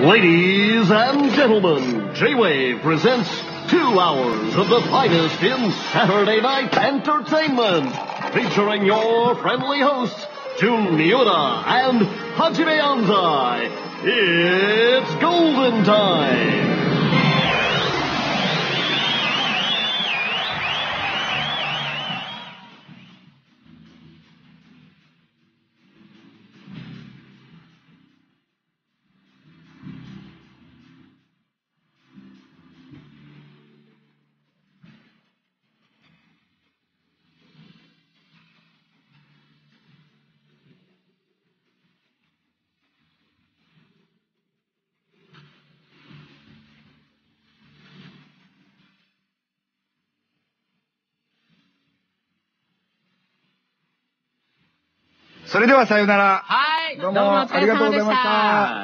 Ladies and gentlemen, J-Wave presents 2 hours of the finest in Saturday night entertainment, featuring your friendly hosts, Jun Miura and Hajime Anzai. It's Golden Time! それではさよなら。 はい。 どうもありがとうございました。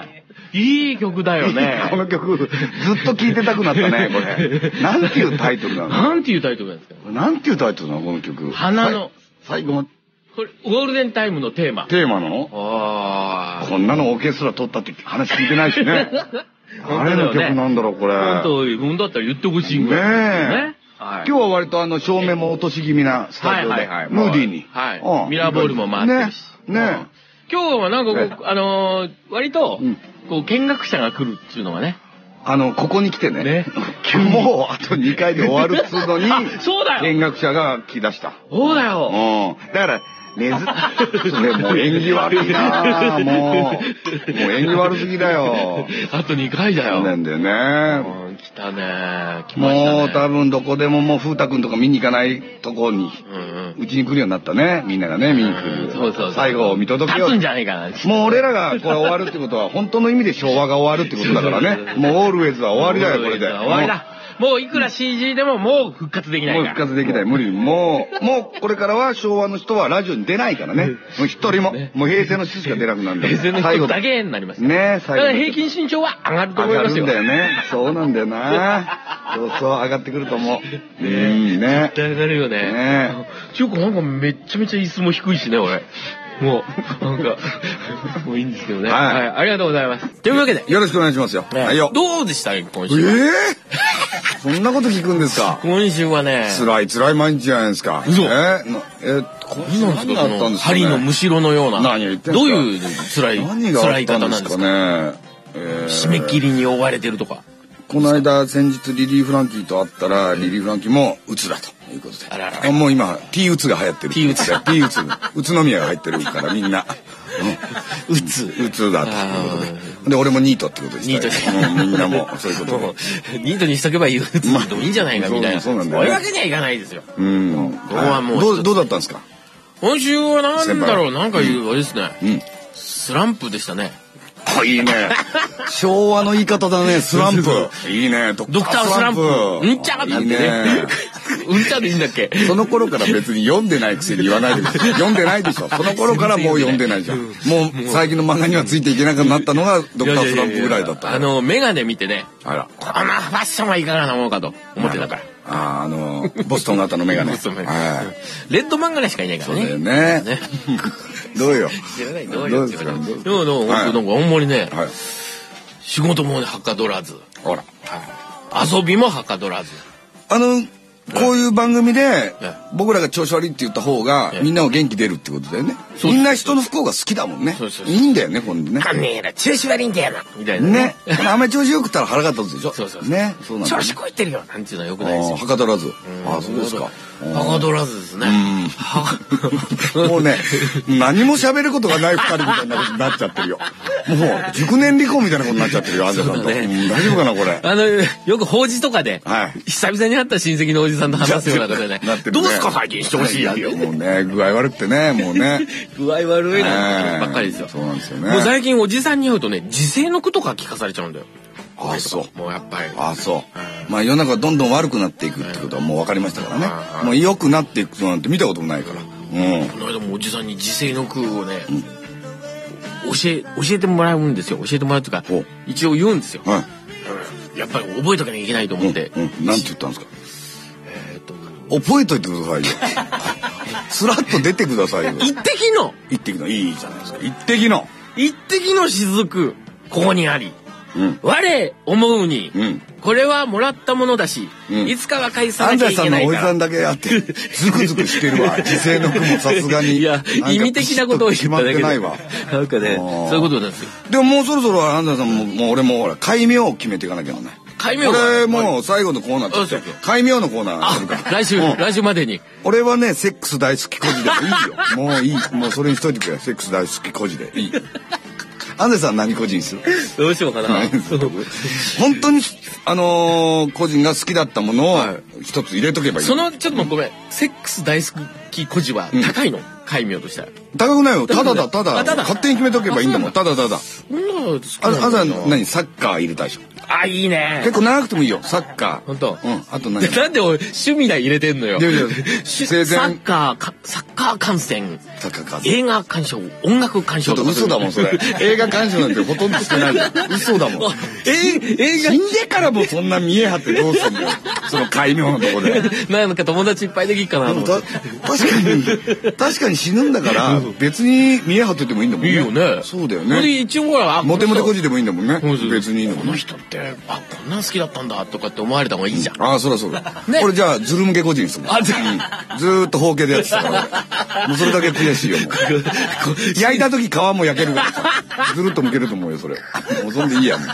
いい曲だよね。 この曲、ずっと聴いてたくなったね、これ。なんていうタイトルなの？ なんていうタイトルなんですか？ なんていうタイトルなのこの曲。 花の。 最後の。 これ、ゴールデンタイムのテーマ。 テーマの？ああ。こんなのオーケストラ撮ったって話聞いてないしね。誰の曲なんだろう、これ。 本当だったら言ってほしいぐらい。ねえ。今日は割と照明も落とし気味なスタジオで。ムーディーに。 はい。ミラーボールも回ってるし。ね。今日はなんか割と、こう、見学者が来るっていうのがね。 ここに来てね。もうあと2回で終わるっつうのに、 そうだよ見学者が来だした。 そうだよ。 だから、もう縁起悪いなもう縁起悪すぎだよ。 あと2回だよ。 そうなんだよね。 来たね。 もう多分どこでももう風太くんとか見に行かないとこに、うちに来るようになったね。みんながね、見に来る。 そう。 最後を見届けよう。 立つんじゃないかな。 もう俺らがこれ終わるってことは、本当の意味で昭和が終わるってことだからね。もうオールウェイズは終わりだよ、これで。 終わりだ。もういくら CG でももう復活できないから。 もう復活できない。無理。もうこれからは昭和の人はラジオに出ないからね。もう一人も。もう平成の人しか出なくなるんだ。 平成の人だけになります。 ね、 最後。だから平均身長は上がると思いますよ。 上がるんだよね。そうなんだよな。そう、上がってくると思う。ね。 絶対上がるよね。 ね。 ちゅうかなんかめっちゃめちゃ椅子も低いしね、俺。もう、なんか、もういいんですけどね。はい。ありがとうございます。というわけで。 よろしくお願いしますよ。はいよ。 どうでした今週は。 そんなこと聞くんですか？ 今週はね。 辛い毎日じゃないですか。 嘘。 何があったんですか？ 針のむしろのような。 何を言ってんですか？ どういう辛い方なんですかね。締め切りに追われてるとか。 この間先日リリー・フランキーと会ったら、リリー・フランキーも鬱だということで。もう今 T 鬱が流行ってる。T 鬱だ。T 鬱。宇都宮が入ってるからみんな。鬱だということで。で俺もニートってことでした。みんなもそういうことで。 ニートにしとけばいい鬱でもいいんじゃないかみたいな。そうなんだよ。そういうわけにはいかないですよ。 どうだったんですか？ 今週はなんだろう、なんかあれですね。スランプでしたね。 いいね。昭和の言い方だね、スランプ。いいね、 ドクタースランプ。うんちゃーなんてね。うんちゃでいいんだっけ？ その頃から別に読んでないくせに言わないでください。読んでないでしょ。その頃からもう読んでないじゃん。もう最近の漫画にはついていけなくなったのがドクタースランプぐらいだった。 メガネ見てね。 あら。 このファッションはいかがなものかと思ってたから。 ボストン型のメガネ。 レッド漫画でしかいないからね。 そうだよね。どうよ。 知らない、どうよ。でも、なんかあんまりね、仕事もはかどらず。 ほら。 遊びもはかどらず。 こういう番組で僕らが調子悪いって言った方がみんなは元気出るってことだよね。みんな人の不幸が好きだもんね。いいんだよね、今度ね。 あんねえら、調子悪いんだよな。みたいなね。あんまり調子よくったら腹が立つでしょ。 そう。 ね。 調子こいてるよ。なんていうのはよくないですよ。 はかどらず。そうですか。 はかどらずですね。 もうね、何も喋ることがない二人みたいになっちゃってるよ。もう、熟年離婚みたいなことになっちゃってるよ、アンジャさんと。大丈夫かな、これ。 よく法事とかで、久々に会った親戚のおじさんと話すようなことでね。どうすか最近してほしいよ。 もうね、具合悪くてね、もうね。 具合悪いなばっかりですよ。 そうなんですよね。 もう最近おじさんに会うとね、時世の句とか聞かされちゃうんだよ。 あ、そう。 もうやっぱり。 あ、そう。まあ世の中がどんどん悪くなっていくってことはもう分かりましたからね。もう良くなっていくなんて見たこともないから。この間もおじさんに時世の句をね、教えてもらうんですよ。教えてもらうというか、一応言うんですよ。やっぱり覚えとかなきゃいけないと思って。 なんて言ったんですか？覚えといてくださいよ。スラッと出てくださいよ。 一滴のいいじゃないですか。一滴の雫、ここにあり。 我思うに、これはもらったものだし、いつかは返さなきゃいけないから。 安西さんのおじさんだけあって、ズクズクしてるわ。時世の句もさすがに。 いや、意味的なことを言っただけで。 決まってないわ。 なんかね、そういうことなんですよ。 でももうそろそろ安西さんも、俺もほら、改名を決めていかなきゃならない。 改名俺もう最後のコーナーって、改名のコーナーやるから。 来週までに。 俺はね、セックス大好き孤児でいいよ。もういい。もうそれにしといてくれ。セックス大好き孤児でいい。安西さん何個人にする？ どうしようかな。 本当に個人が好きだったものを一つ入れとけばいい。 ちょっとごめん。セックス大好き個人は高いの？改名としたら。 高くないよ。ただ勝手に決めとけばいいんだもん。ただ。安西さん何サッカー入れたでしょ。 あ、いいね。 結構長くてもいいよ。サッカー。 本当。 あと何？ なんで俺趣味だ入れてんのよ。サッカー観戦。映画鑑賞、音楽鑑賞。 ちょっと嘘だもんそれ。映画鑑賞なんてほとんどしてないじゃん。嘘だもん。 映画死んでからもそんな見え張ってどうすんだよ。その改名のとこで。 なんか友達いっぱいできっかな。 確かに死ぬんだから別に見え張っててもいいんだもんね。 いいよね。 そうだよね。 一応ほらモテ孤児でもいいんだもんね。別にいいのもんね。 この人ってこんな好きだったんだとかって思われた方がいいじゃん。 ああ、そうだ。これじゃあズル向け個人ですもん。ずーっと包茎でやってたからもうそれだけ悔しいよ。焼いた時皮も焼けるからさ、ずるっと向けると思うよそれ。もうそんでいいやもう。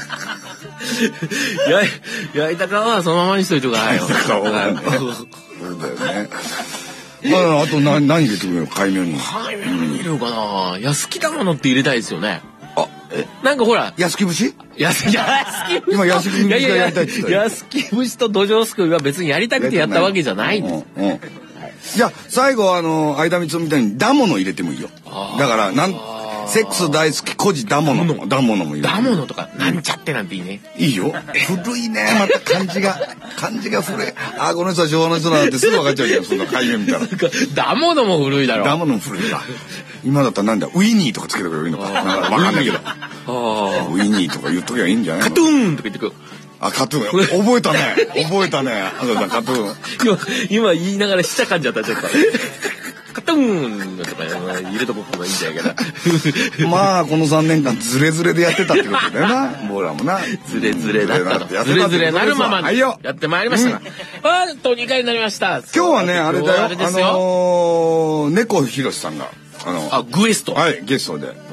焼いた皮はそのままにしといてくださいよ。 そうだよね。あと何入れてくるの？改名に。 改名に入れるかな。好きなものって入れたいですよね。なんかほら。 安木節？ 今安木節がやりたいって言ったよ。 安木節と土壌すくいは別にやりたくてやったわけじゃないんです。 じゃあ最後相田光雄みたいにダモノ入れてもいいよ。だからセックス大好き孤児ダモノも入れて。 ダモノとかなんちゃってなんていいね。 いいよ。古いね。また漢字が古い。あ、この人は昭和の人だってすぐ分かっちゃうじゃん。そんな改名見たら。 ダモノも古いだろ。 ダモノも古いか。今だったらなんだウィニーとかつけてくればいいのか。なんか分かんないけど。ウィニーとか言っときゃいいんじゃないの？ カトゥーンとか言ってくる。 カトゥーン。覚えたね。カトゥーン。 今言いながらしちゃかんじゃったちょっと。カトゥーンとか入れとこうがいいんじゃないかな。 まあこの3年間ズレズレでやってたってことだよな。僕らもな。 ズレズレだったと。ズレズレなるままにやってまいりましたが。あと2回になりました。 今日はねあれだよ。猫ひろしさんがグエスト。 はい、ゲストで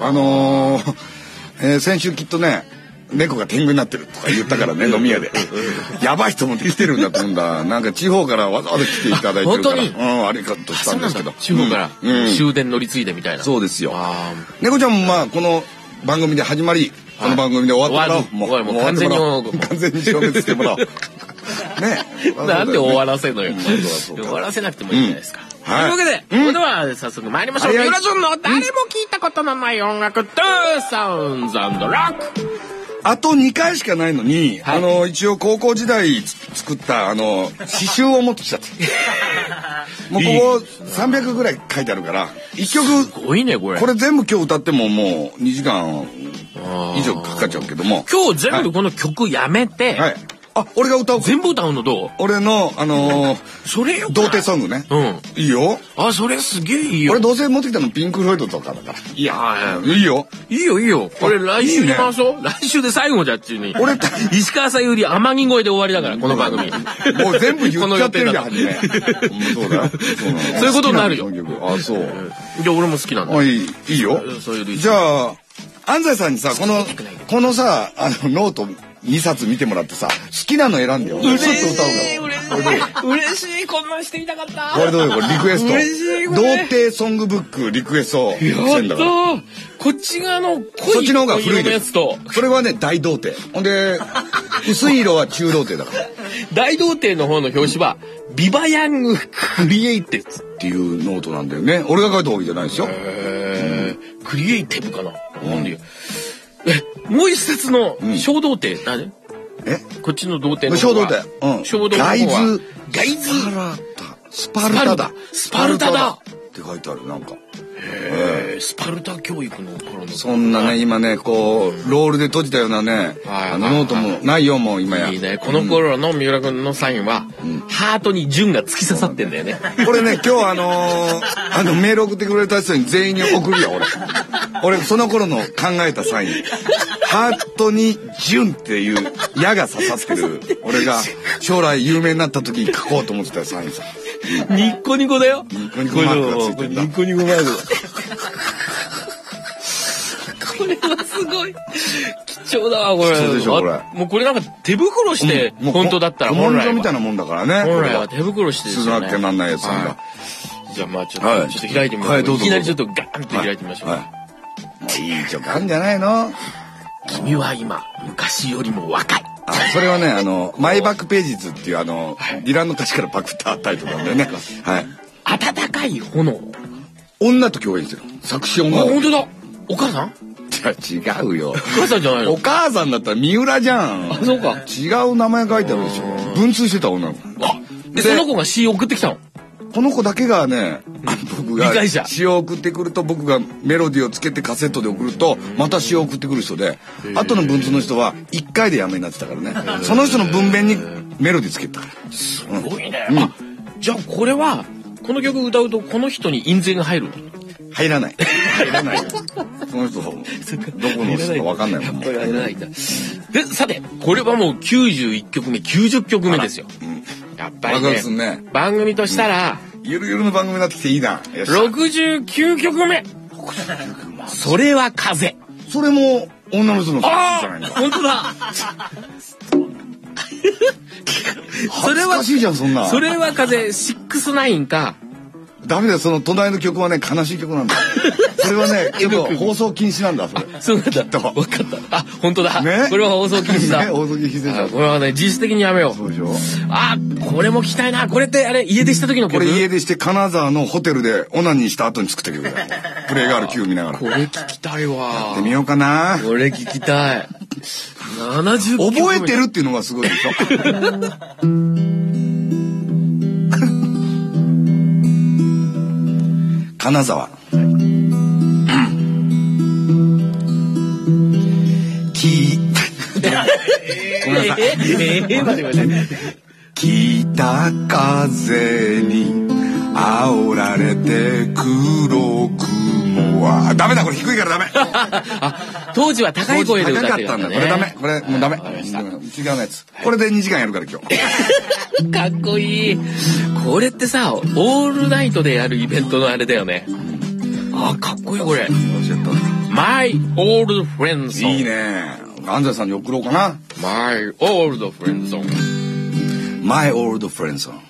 先週きっとね猫が天狗になってるとか言ったからね飲み屋でやばい人も来てるんだと思うんだ。なんか地方からわざわざ来ていただいてるから。本当にありがとうしたんですけど、 地方から終電乗り継いでみたいな。 そうですよ。猫ちゃんもまあこの番組で始まりこの番組で終わってもらおう。もう完全に消滅してもらおう。ね。 なんで終わらせんのよ。終わらせなくてもいいじゃないですか。というわけで、それでは早速参りましょう。ユラジョンの誰も聞いたことのない音楽、トゥーサウンズ&ロック。 あと2回しかないのに、一応高校時代作った詩集を持ってきちゃって。もうここ300ぐらい書いてあるから1曲すごいねこれ。 これ全部今日歌ってももう2時間以上かかっちゃうけども、 今日全部この曲やめて、 俺が歌う。 全部歌うのどう？ 俺のそれよ。 童貞ソングね。いいよ。 それすげえいいよ。 俺どうせ持ってきたのピンク・フロイドとかだから。いやいいよ。 いいよ。これ来週に回そう。来週で最後じゃっちゅうに。俺石川さゆり天城越えで終わりだからこの番組。 もう全部言っちゃってるじゃん。そうだ。 そういうことになるよ。 あ、そう。 じゃあ俺も好きなんだ。 いいよ。じゃあ安西さんにさこのさノート2冊見てもらってさ好きなの選んでよ。 嬉しい。こんなんしてみたかった。 これどうよこれリクエスト。童貞ソングブックリクエストしてんだから。 こっち側のそっちの方が古いやつと。それはね大童貞。ほんで薄い色は中童貞だから。 大童貞の方の表紙はビバヤングクリエイティブっていうノートなんだよね。俺が書いたわけじゃないですよ。 クリエイティブかな。なんでよ。もう一冊の小童貞誰？こっちの童貞の小童貞。 小童貞のガイズスパルタだって書いてあるなんか。 スパルタ教育の頃の。 そんなね、今ね、こう、ロールで閉じたようなね、ノートもないよ、もう今や。 いいね。この頃の三浦君のサインは、ハートに順が突き刺さってんだよね。 これね、今日メール送ってくれた人に全員に送るよ、俺、その頃の考えたサイン。ハートに順っていう矢が刺さってる。俺が将来有名になった時に書こうと思ってたサインさ。 ニッコニコだよ。 ニッコニコマークがついてるんだ。 ニッコニコマークだ。これはすごい貴重だわ、これ。 そうでしょ、これ。 もうこれなんか手袋して、本当だったら本来はみたいなもんだからね。 本来は手袋してですよね。 すぐなきゃなんないやつなんだ。 じゃあまあちょっと開いてみましょう。いきなりちょっとガーンと開いてみましょう。 いい曲あるんじゃないの？ 君は今、昔よりも若い。 それはね、マイバックページズっていうディランの歌詞からパクったタイトルなんだよね。はい。 暖かい炎。 女と共演してる。作詞女。 本当だ。お母さん？ 違うよ。 お母さんじゃないの？ お母さんだったら三浦じゃん。 あ、そうか。 違う名前書いてあるでしょ。文通してた女の子。 で、その子が詩送ってきたの？ この子だけがね、僕が詩を送ってくると、僕がメロディーをつけてカセットで送ると、また詩を送ってくる人で、後の文通の人は1回でやめになってたからね。その人の文面にメロディーつけたから。 すごいね。じゃあこれは、この曲歌うとこの人に印税が入るの？ 入らない。入らないよ。この人、どこの人か分かんないもん。 やっぱり入らないんだ。で、さて、これはもう91曲目、90曲目ですよ。やっぱりね、番組としたら、 ゆるゆるの番組になってきていいな。 69曲目。それは風。 それも女の人の曲じゃないの？ 本当だ。 恥ずかしいじゃん、そんな。 それは風、69か。 ダメだよ、その隣の曲はね、悲しい曲なんだ。それはね、ちょっと放送禁止なんだ、それ。 そうなんだ。分かった。あ、本当だ。ね。これは放送禁止だ。 放送禁止でしょ。 これはね、実質的にやめよう。 そうでしょ。 あ、これも聞きたいな。これってあれ、家出した時の曲？ これ家出して金沢のホテルでオナニーした後に作った曲だよ。プレイガール9見ながら。 これ聞きたいわ。 やってみようかな。 これ聞きたい。70曲。 覚えてるっていうのがすごいでしょ。金沢。ごめんなさい。北風に煽られて黒雲は。ダメだ、これ低いからダメ。 当時は高い声で歌ってたんだ。これダメ。これもうダメ。違うやつ。これで2時間やるから今日。 かっこいい。これってさ、オールナイトでやるイベントのあれだよね。あ、かっこいいこれ。My Old Friend Song。 いいね。安西さんに送ろうかな。 My Old Friend Song。 My Old Friend Song。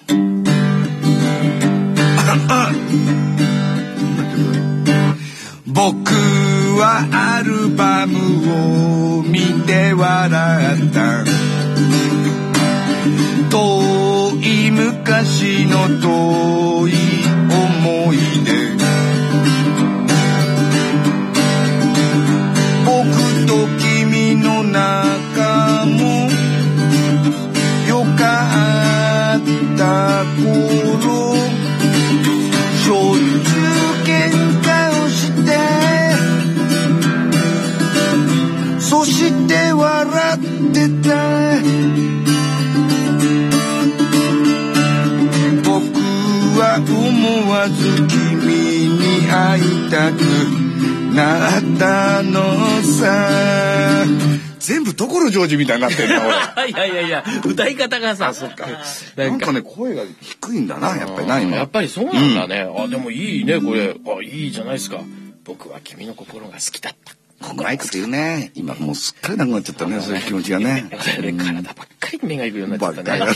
僕はアルバムを見て笑った。遠い昔の遠い思い出。僕と君の仲もよかった頃、しょっちゅう喧嘩をしてそして笑ってた。僕は思わず君に会いたくなったのさ。全部所ジョージみたいになってんだ俺。いや歌い方がさ、 そっか。なんかね、声が低いんだな、やっぱりな。 やっぱりそうなんだね。あ、でもいいね、これ。あ、いいじゃないですか。僕は君の心が好きだった。 うまいこと言うね。今もうすっかりなくなっちゃったね、そういう気持ちがね。 体ばっかり目がいくようになっちゃったね。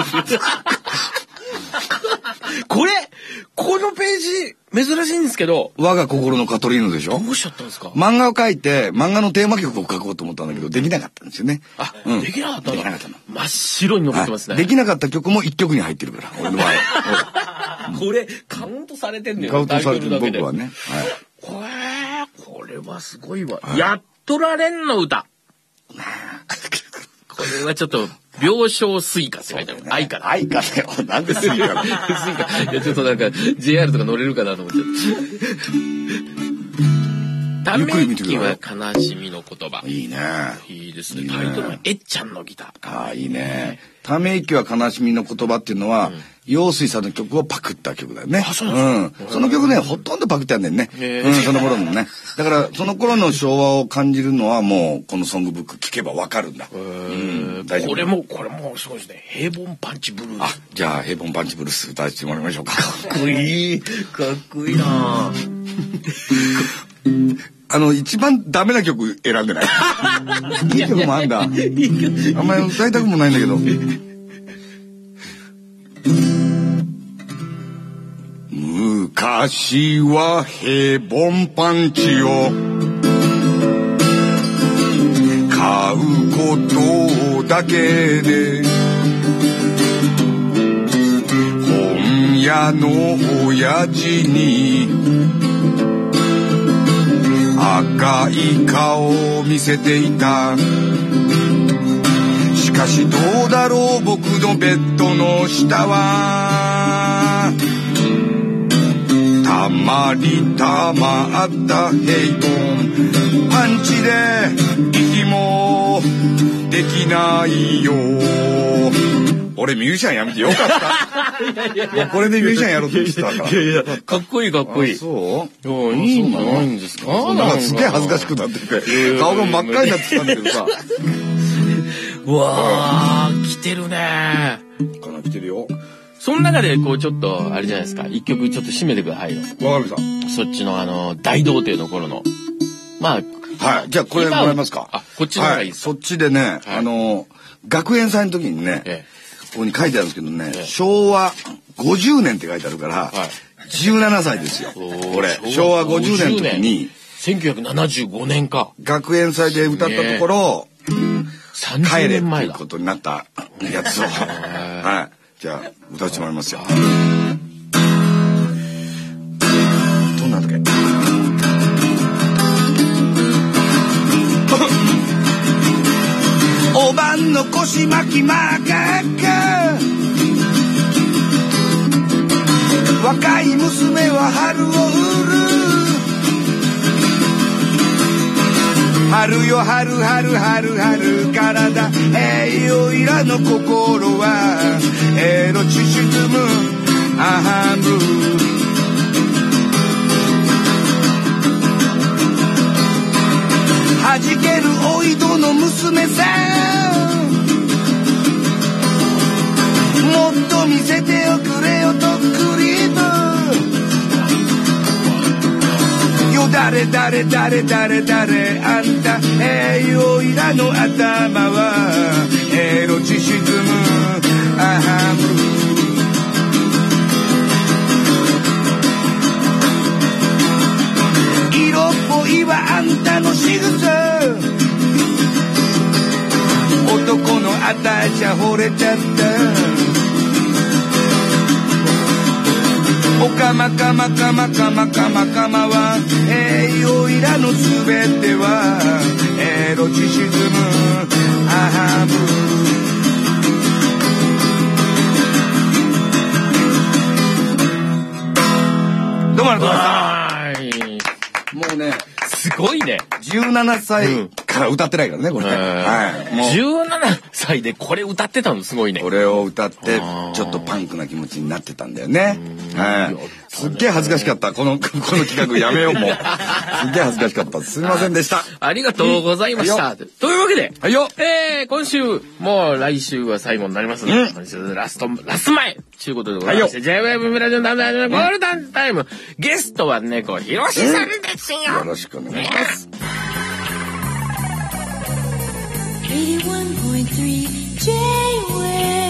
このページ、珍しいんですけど。 我が心のカトリーヌでしょ？ どうしちゃったんですか？ 漫画を描いて、漫画のテーマ曲を書こうと思ったんだけど、できなかったんですよね。 あ、できなかったの？できなかったの。真っ白に残ってますね。 できなかった曲も1曲に入ってるから、俺の場合。 これ、カウントされてんのよ。 カウントされてる僕はね。 これはすごいわ。やっとられんの歌。これはちょっと、 病床スイカって書いてある。愛かな。 愛かだよ。なんでスイカだ。 スイカ。いや、ちょっとなんか、JR とか乗れるかなと思って。ため息は悲しみの言葉。 いいね。 いいですね。タイトルはえっちゃんのギター。 ああ、いいね。ため息は悲しみの言葉っていうのは、陽水さんの曲をパクった曲だよね。 あ、そうなんですか。 その曲ね、ほとんどパクってあんねんね。その頃のね。だから、その頃の昭和を感じるのはもう、このソングブック聴けばわかるんだ。 大丈夫。これもすごいですね。平凡パンチブルース。 あ、じゃあ、平凡パンチブルース歌わせてもらいましょうか。 かっこいい。かっこいいな一番ダメな曲選んでない。いい曲もあんだ。あんまり歌いたくもないんだけど。昔は平凡パンチを買うことだけで本屋の親父に赤い顔を見せていた。しかしどうだろう僕のベッドの下はたまりたまった平凡パンチで息もできないよ。俺ミュージシャンやめてよかった。もうこれでミュージシャンやろうとしてたから。 いやかっこいいかっこいい。 そういいんじゃないんですか。 なんかすげえ恥ずかしくなってて顔が真っ赤になってたんだけどさ。 うわー来てるね。 来てるよ。 その中でこうちょっとあれじゃないですか。一曲ちょっと締めてくださいよ。 わかりました。そっちの大童貞の頃の。まあはい。じゃあこれもらえますか。 あ、こっちの方がいいですか。 そっちでね、学園祭の時にね、ここに書いてあるんですけどね、昭和50年って書いてあるから、17歳ですよ。これ昭和50年の時に 1975年か。 学園祭で歌ったところ、 30年前だ。 帰れっていうことになったやつを。はい。じゃあ歌わせてもらいますよ。どんなんだっけ。おばんの腰巻きまかか若い娘は春を売る春よ春春春春体おいらの心はエロチシズムアハム弾けるおいどの娘さんもっと見せておくれよとっくりとよ誰誰誰誰誰あんたおいらの頭はエロチシズムアハム色っぽいわあんたの仕草男のあたしゃ惚れちゃったおかまかまかまかまかまかまはおいらのすべてはエロチシズムアハムどうもありがとうございました。もうね、 すごいね。 17歳から歌ってないからね、これね。はい。 もう17歳でこれ歌ってたのすごいね。 これを歌って、ちょっとパンクな気持ちになってたんだよね。はい。すっげえ恥ずかしかった。この企画やめようもう。すっげえ恥ずかしかった。すみませんでした。 ありがとうございました。というわけで、 はいよ。 今週、もう来週は最後になりますので、今週ラスト前ということでございまして、J-Wave ミラジオンダムダムゴールデンタイム、ゲストは猫ひろしさんですよ。 よろしくお願いします。 81.3 J-Wave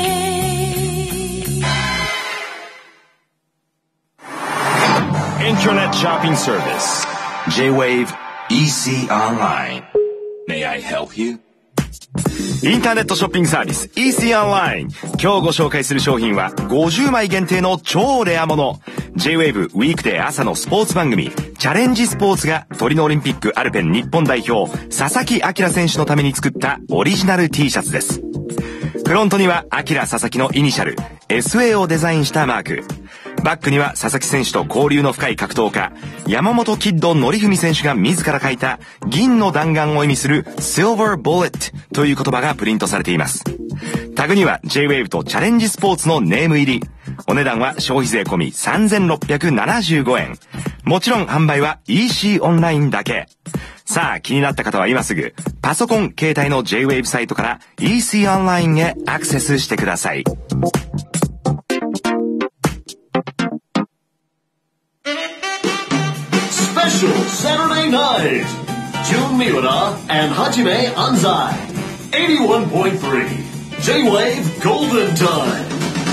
Internet shopping service J-Wave EC Online. May I help you? インターネットショッピングサービス EC オンライン。今日ご紹介する商品は50枚限定の超レアもの。J-Wave ウィークデー朝のスポーツ番組チャレンジスポーツがトリノオリンピックアルペン日本代表佐々木明選手のために作ったオリジナル T シャツです。 フロントにはアキラ佐々木のイニシャル SA をデザインしたマーク。バックには佐々木選手と交流の深い格闘家山本キッド典文選手が自ら書いた銀の弾丸を意味する Silver Bullet という言葉がプリントされています。タグには J-Wave とチャレンジスポーツのネーム入り。お値段は消費税込み3675円。もちろん販売は EC オンラインだけ。さあ気になった方は今すぐパソコン携帯の J-Wave サイトから EC オンラインへアクセスしてください。 Special Saturday night. Jun Miura and Hajime Anzai. 81.3 J-Wave Golden Time.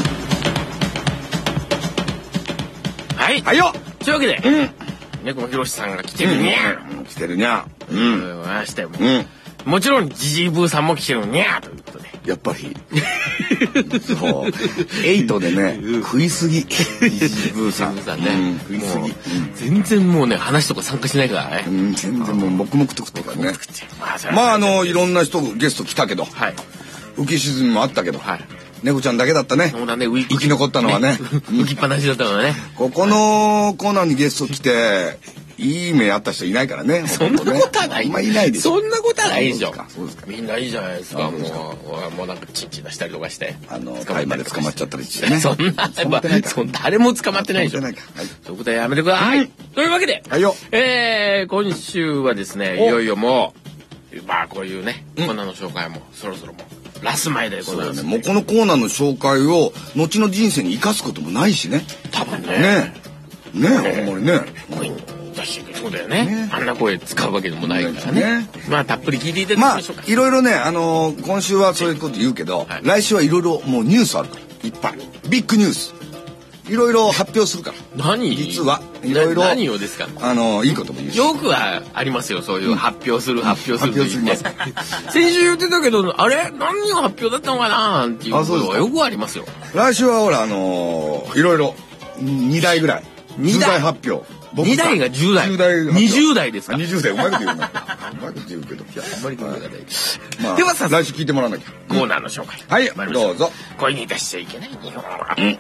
はい。 はいよ。 というわけで、猫ひろしさんが来てるにゃー。 来てるにゃ。 ましたよ。もちろんジジイブーさんも来てるにゃーということで。 やっぱり。そう。8でね、食いすぎ。ジジイブーさん。 ね。食いすぎ。全然もうね、話とか参加しないからね。 全然もう黙々と食ってるからね。まあいろんな人ゲスト来たけど、浮き沈みもあったけど、猫ちゃんだけだったね。 そうだね、 生き残ったのはね。 浮きっぱなしだったのはね。 ここのコーナーにゲスト来て、いい目あった人いないからね。 そんなことはない。 あんまいないでしょ。 そんなことはないでしょ。 そうですか。 みんないいじゃないですか。もうなんかチンチン出したりとかして。 タイまで捕まっちゃったりしてね。 そんな、誰も捕まってないでしょ。そういうことはやめてください。というわけで、今週はですね、いよいよもう、まあこういうね、コーナーの紹介もそろそろもうラス前でございます。 もうこのコーナーの紹介を後の人生に生かすこともないしね。 多分ね。 ねえ、あんまりね。 そうだよね。あんな声使うわけでもないからね。まあたっぷり聞いていただきましょうか。 いろいろね、今週はそういうこと言うけど、来週はいろいろもうニュースあるから、いっぱい。ビッグニュース。いろいろ発表するから。 何？ 実はいろいろ。 何をですか？ いいことも言うし。 よくはありますよ、そういう発表するって言って。先週言ってたけど、あれ何を発表だったのかなっていうことはよくありますよ。 来週はほら、いろいろ2台ぐらい。2台発表。 2台が10代。20代ですか ？20代、うまいこと言うな。うまいこと言うけど。 あんまり考えない。 ではさ、来週聞いてもらわなきゃ。 コーナーの紹介。 はい、どうぞ。 声に出しちゃいけない日本語。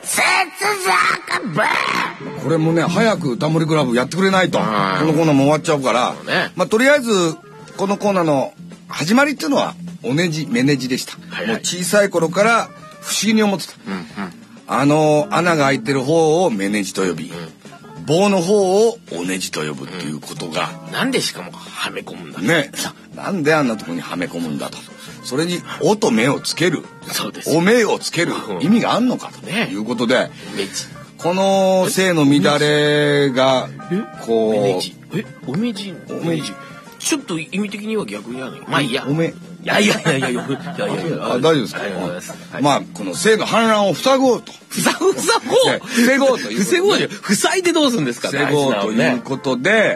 これもね、早くタモリクラブやってくれないと。このコーナーも終わっちゃうから。まあ、とりあえず、このコーナーの始まりっていうのは、おねじ、めねじでした。もう小さい頃から不思議に思ってた。穴が開いてる方をめねじと呼び、棒の方をおねじと呼ぶっていうことが、 なんでしかもはめ込むんだね。なんであんなところにはめ込むんだと。それに「お」と「目」をつける、お目をつける意味があんのかということで、この性の乱れがこうおめじちょっと意味的には逆にはね。まあいいや。 おめ。 いや。 大丈夫ですか。まあこの性の氾濫を塞ごうと。 防ごうという。塞いでどうするんですか。 防ごうということで、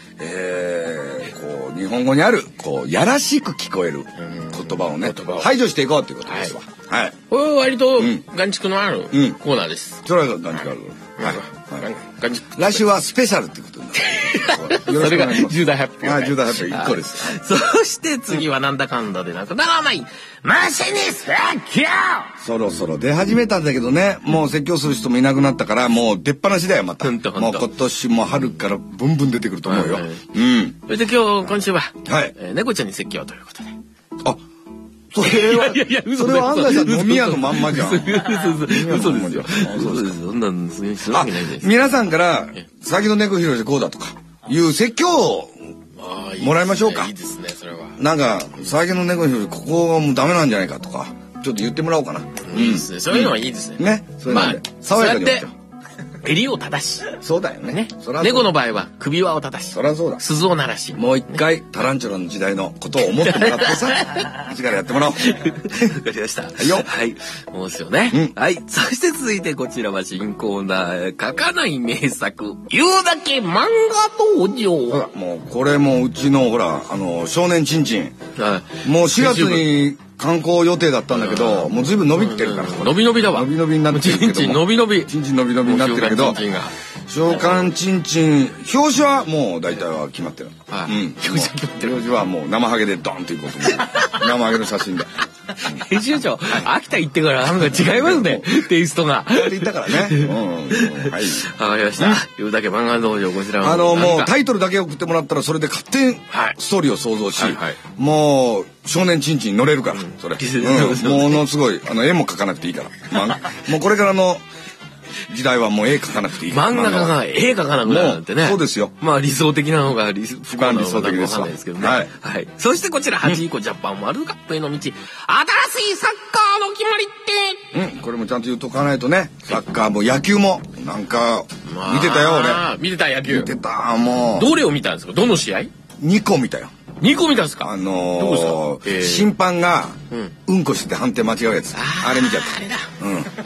こう日本語にあるこうやらしく聞こえる言葉をね排除していこうということですわ。はい。 これは割と眼蓄のあるコーナーです。 それは眼蓄ある。来週はスペシャルってことになる。 それが重大発表。 重大発表1個です。 そして次はなんだかんだでなくならないマシニ説教。 そろそろ出始めたんだけどね、もう説教する人もいなくなったからもう出っ放しだよまた。もう今年も春からブンブン出てくると思うよ。 それで今週は猫ちゃんに説教ということで。 あ、それは案外さ飲み屋のまんまじゃん。 嘘ですよ。そんなんするわけないです。 皆さんから先の猫ひろしこうだとかいう説教をもらいましょうか。 いいですね、それは。 なんか最近の猫ひろしここはもうダメなんじゃないかとかちょっと言ってもらおうかな。 いいですね。そういうのはいいですね。 ね。まあ爽やかにやっちゃう。 襟を正し。 そうだよね。 猫の場合は首輪を正し。 そりゃそうだ。 鈴を鳴らし。 もう一回タランチュラの時代のことを思ってもらってさ、一からやってもらおう。わかりました。 はいよ。 はい。もうですよね。はい。そして続いてこちらは新コーナー、書かない名作、言うだけ漫画道場。 もうこれもうちのほら少年ちんちん。もう4月に観光予定だったんだけど、もうずいぶん伸びてるから。 伸び伸びだわ。 伸び伸びになってるけど。 ちんちん伸び伸び。 ちんちん伸び伸びになってるけど、 長官ちんちん表紙はもう大体は決まってる。 表紙は決まってる。 表紙はもう生ハゲでドンといこうと思う。生ハゲの写真で。 編集長、秋田行ってからなんか違いますね、テイストが。 言ったからね。はい。 わかりました。言うだけ漫画道場、こちらは。 もうタイトルだけ送ってもらったらそれで勝手にストーリーを想像し、もう少年ちんちん乗れるから、それ。ものすごい、絵も描かなくていいから。もうこれからの時代はもう絵描かなくていい。 漫画家が絵描かなくなるなんてね。 そうですよ。 まあ理想的なのが理想的ですわ。わかんないですけどね。 はい。 そしてこちら8以降ジャパンワールドカップへの道。新しいサッカーの決まりって。 これもちゃんと言うとかないとね。サッカーも野球もなんか見てたよ俺。 見てた野球。 見てたもう。 どれを見たんですか。どの試合 ？2個見たよ。 2個見たんですか。 どうですか。審判がうんこして判定間違うやつ。あれ見ちゃった。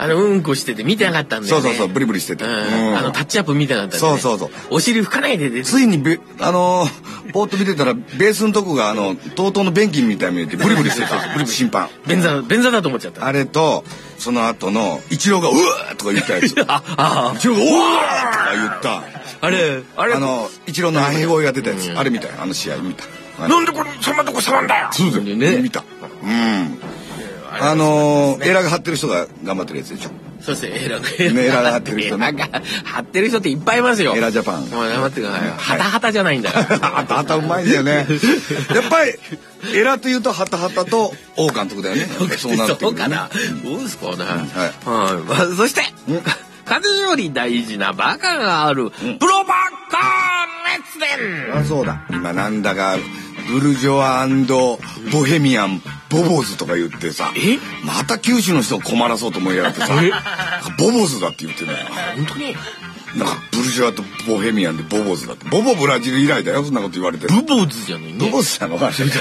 あれうんこしてて見てなかったんだよね。 そうブリブリしてて。タッチアップ見てなかったんだね。 そう。 お尻拭かないでついにポーッと見てたらベースのとこがTOTOの便器みたいに見えてブリブリしてた。審判。 便座だと思っちゃった。 あれとその後のイチローがうわーとか言ったやつ。イチローがうわーとか言った。 あれイチローのアヘ声が出たやつ。あれ見たよ。試合見た。 なんでこれそんなとこ触んだよ。 そうだよね。見た。エラーが張ってる人が頑張ってるやつでしょ。 そうですね。エラーが張ってる人ね。 張ってる人っていっぱいいますよ。 エラージャパン。 もう頑張ってください。ハタハタじゃないんだから。 ハタハタうまいんだよね。やっぱりエラーというとハタハタと王監督だよね。 そうなってくるね。そうかな。どうですかね。はい。そして風より大事なバカがあるプロバカ熱伝。 そうだ。今なんだかブルジョア&ボヘミアンボボズとか言ってさ、また九州の人を困らそうと思いやがってさ、ボボズだって言ってんだよ。 本当になんかブルジョアとボヘミアンでボボズだって。ボボブラジル以来だよ、そんなこと言われてる。 ブボズじゃねえ。 ボボズなのか。 ブルジ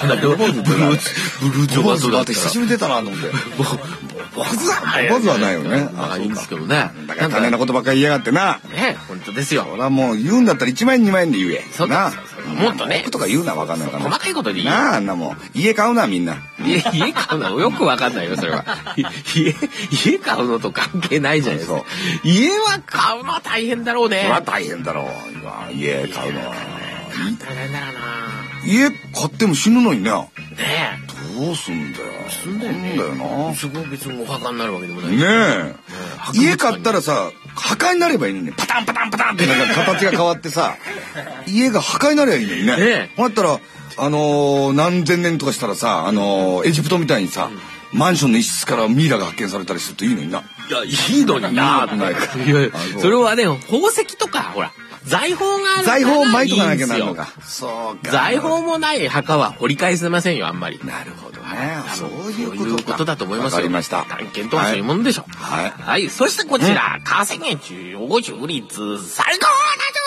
ョアだって久しぶりに出たなと思って。ボズはないよね。 いいんですけどね。 だから金なことばっかり言いやがってな。 本当ですよ。 俺はもう言うんだったら1万円2万円で言え。 そうな。もっとね。 僕とか言うな分かんないから。 細かいことでいい。 なあ、あんなもん。家買うなみんな。 家買うのよく分かんないよそれは。家買うのと関係ないじゃないですか。家は買うのは大変だろうね。 それは大変だろう。家買うのは。 大変だろうな。 家買っても死ぬのにな。 ねえ。 どうすんだよ。 死んだよね。すごい別にお墓になるわけでもない。 ねえ。家買ったらさ、墓になればいいのに。パタンパタンパタンってなんか形が変わってさ、家が墓になればいいのにね。ねえ。だったら何千年とかしたらさ、エジプトみたいにさ、マンションの一室からミイラが発見されたりするといいのにな。 いや、いいのにな。それはね、宝石とかほら。財宝があるからいいんですよ。財宝を巻いとかなきゃなるのか。そうか。財宝もない墓は掘り返せませんよ、あんまり。 なるほどね。そういうことだと思いますよ。 わかりました。 探検とはそういうもんでしょ。はい。はい。そしてこちら、稼げ中養殖率最高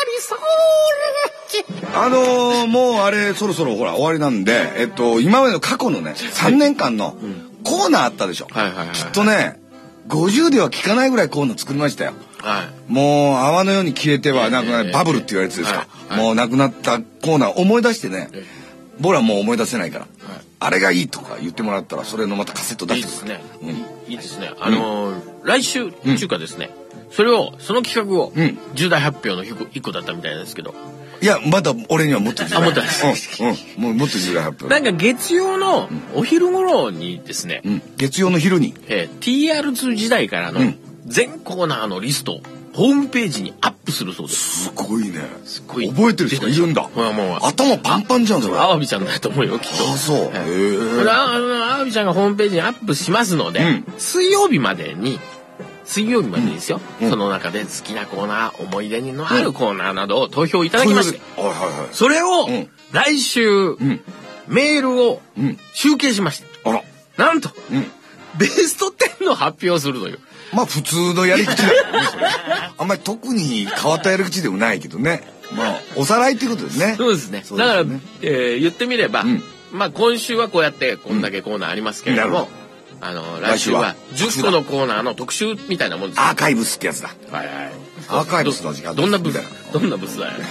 なもうあれそろそろほら終わりなんで、今までの過去のね、3年間のコーナーあったでしょ。きっとね、50では効かないぐらいコーナー作りましたよ。もう泡のように消えてはなくなるバブルっていうやつですか。もうなくなったコーナー思い出してね、僕らもう思い出せないから、あれがいいとか言ってもらったらそれのまたカセット出して。いいですね。いいですね。来週中華ですね。その企画を重大発表の一個だったみたいなんですけど。 いやまだ俺にはもっと重大。 もっともっと重大発表。 なんか月曜のお昼頃にですね。 月曜の昼に。 TR2 時代からの全コーナーのリストをホームページにアップするそうです。 すごいね。すごい。覚えてる人がいるんだ。頭パンパンじゃんそれ。 アワビちゃんだと思うよきっと。 あ、そう。 アワビちゃんがホームページにアップしますので、水曜日までですよ。その中で好きなコーナー、思い出のあるコーナーなどを投票いただきまして、それを来週メールを集計しました。なんとベスト10の発表をするという。 まあ普通のやり口だよねそれ。あんまり特に変わったやり口でもないけどね。まあおさらいっていうことですね。 そうですね。だから言ってみれば、まあ今週はこうやってこんだけコーナーありますけれども。来週は10個のコーナーの特集みたいなもんです。 アーカイブスってやつだ。 はいはい。 アーカイブスの時間。 どんなブスだよ。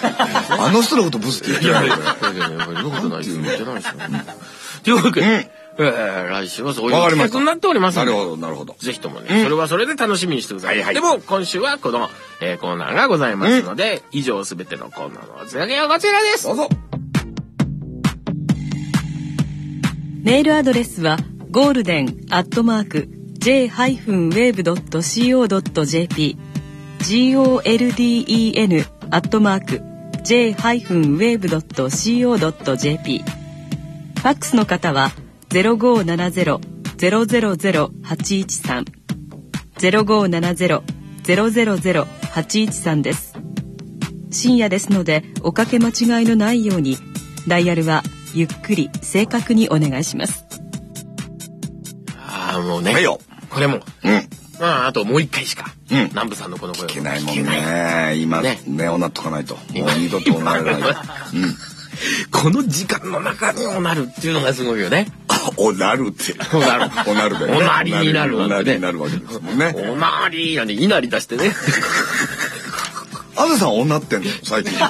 あの人のことブスって言ってないよ。 そんなことないですよ。というわけで、 来週はそういう企画になっておりますので。 なるほど、なるほど。 ぜひともね、それはそれで楽しみにしてください。でも、今週はこの、コーナーがございますので、以上すべてのコーナーのお続きはこちらです。 どうぞ。 メールアドレスは、golden@j-wave.co.jp golden@j-wave.co.jp ファックスの方は 0570-000-813 0570-000-813 です。深夜ですのでおかけ間違いのないようにダイヤルはゆっくり正確にお願いします。 もうね、これも、まああともう一回しか、南部さんのこの声を聞けないもんね。今ね、おなっとかないともう二度とおならない。 この時間の中におなるっていうのがすごいよね。 おなるって。おなるでね。 おなりになるわけね。 おなりになるわけですもんね。 おなりなんでいなり出してね。 あずさんおなってんの最近。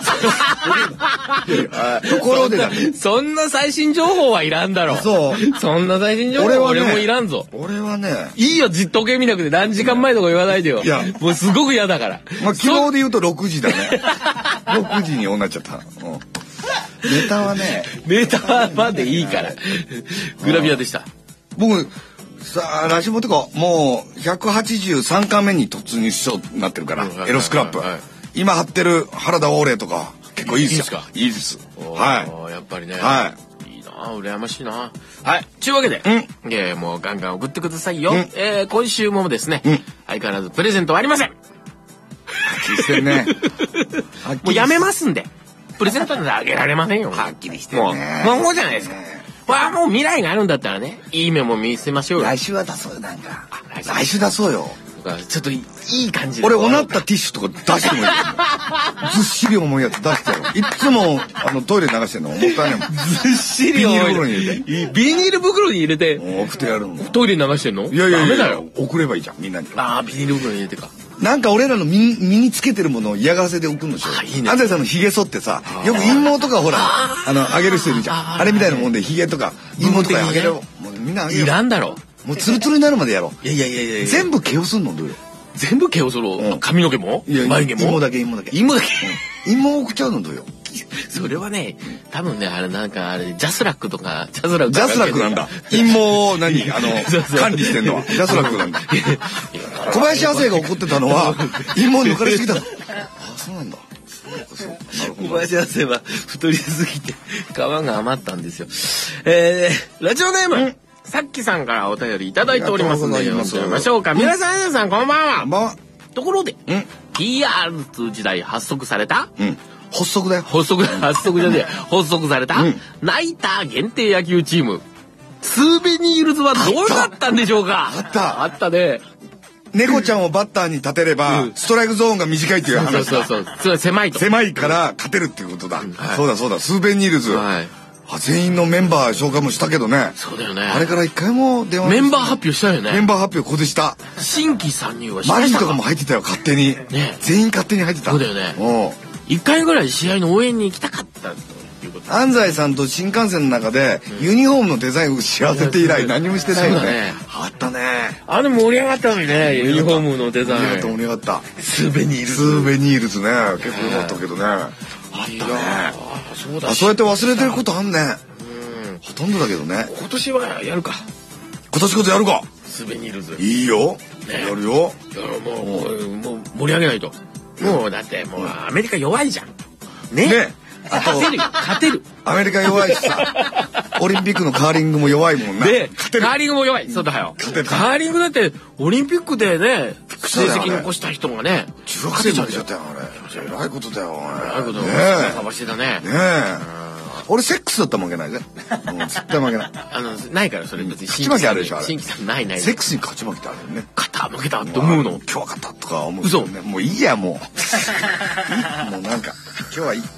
ところでだね。 そんな最新情報はいらんだろ。そんな最新情報俺もいらんぞ。 俺はね。 いいよ、時計見なくて何時間前とか言わないでよ。いや、もうすごく嫌だから。 まあ昨日で言うと6時だね。6時におなっちゃった。ネタはね。 ネタまでいいから。グラビアでした。 僕、さあ、来週もとか、もう183巻目に突入しそうになってるから、エロスクラップ。今貼ってる原田オーレとか、結構いいですよ。いいです。 はい。やっぱりね。はい。いいな、羨ましいな。はい。というわけで、もうガンガン送ってくださいよ。今週もですね、相変わらずプレゼントはありません。 はっきりしてるね。 もうやめますんで。プレゼントなんてあげられませんよ。 はっきりしてるね。 もうじゃないですか。わあ、もう未来があるんだったらね、いい面も見せましょうよ。 来週は出そうよ、なんか。来週出そうよ。 ちょっといい感じで。 俺、おなったティッシュとか出してもいいよ。ずっしり重いやつ出してよ。いつも、トイレ流してんのもったいないもん。 ずっしり重い。ビニール袋に入れて。ビニール袋に入れて。 送ってやるの。 トイレ流してんの？ いやいやダメだよ。 送ればいいじゃん、みんなに。 ああ、ビニール袋に入れてか。 なんか俺らの身につけてるものを嫌がらせで送るんでしょ。いいね。安西さんのヒゲ剃ってさ、よく陰謀とかほら、あげる人いるじゃん。あれみたいなもんでヒゲとか、陰謀とかあげる。もうみんなあげる。 いらんだろ。 もうツルツルになるまでやろう。 いや。 全部毛をすんのどうよ。 全部毛をする？髪の毛も？眉毛も？ 陰謀だけ。陰謀送っちゃうのどうよ。 それはね、多分ね、あれなんか、ジャスラックとか、 ジャスラックなんだ。陰謀何管理してんのは。ジャスラックなんだ。小林亜生が怒ってたのは、陰謀に抜かれすぎたの。あ、そうなんだ。 小林亜生は太りすぎて、皮が余ったんですよ。ラジオネーム、さっきさんからお便りいただいておりますので、読んでみましょうか。皆さん、こんばんは。 こんばんは。 ところで、PR 時代発足された発足だよ。 発足された、ナイター限定野球チーム、ツーベニールズはどうだったんでしょうか？ あったね。 猫ちゃんをバッターに立てれば、ストライクゾーンが短いっていう話だ。 そう。狭いから勝てるっていうことだ。そうだ、スーベニールズ。全員のメンバー紹介もしたけどね。 そうだよね。 あれから一回も電話メンバー発表したよね。 メンバー発表ここでした。 新規参入はした。 マジとかも入ってたよ、勝手に。全員勝手に入ってた。 そうだよね。一回ぐらい試合の応援に行きたかったということ。 安西さんと新幹線の中でユニフォームのデザインをし合わせて以来何もしてないよね。あったね。 あれ盛り上がったのにね、ユニフォームのデザイン。 盛り上がった。 スーベニールズね。結構良かったけどね。あったね。そうやって忘れてることあんね。ほとんどだけどね。 今年はやるか。 今年こそやるか。 スーベニールズ。 いいよ。やるよ。 もう盛り上げないと。もうだってもうアメリカ弱いじゃん。ね。勝てる。 アメリカ弱いしさ。オリンピックのカーリングも弱いもんな。 で、カーリングも弱い。そうだよ。カーリングだってオリンピックでね、成績残した人がね、 16点負けちゃったよあれ。偉いことだよ。 偉いこと。かばしてたね。 俺セックスだったら負けないぜ。絶対負けない。 ないからそれ別に。 勝ち負けあるでしょあれ。 新規さんない。 セックスに勝ち負けってあるよね。 負けたって思うの。 今日は勝ったとか思う。嘘。もういいやもう。もうなんか今日はいい。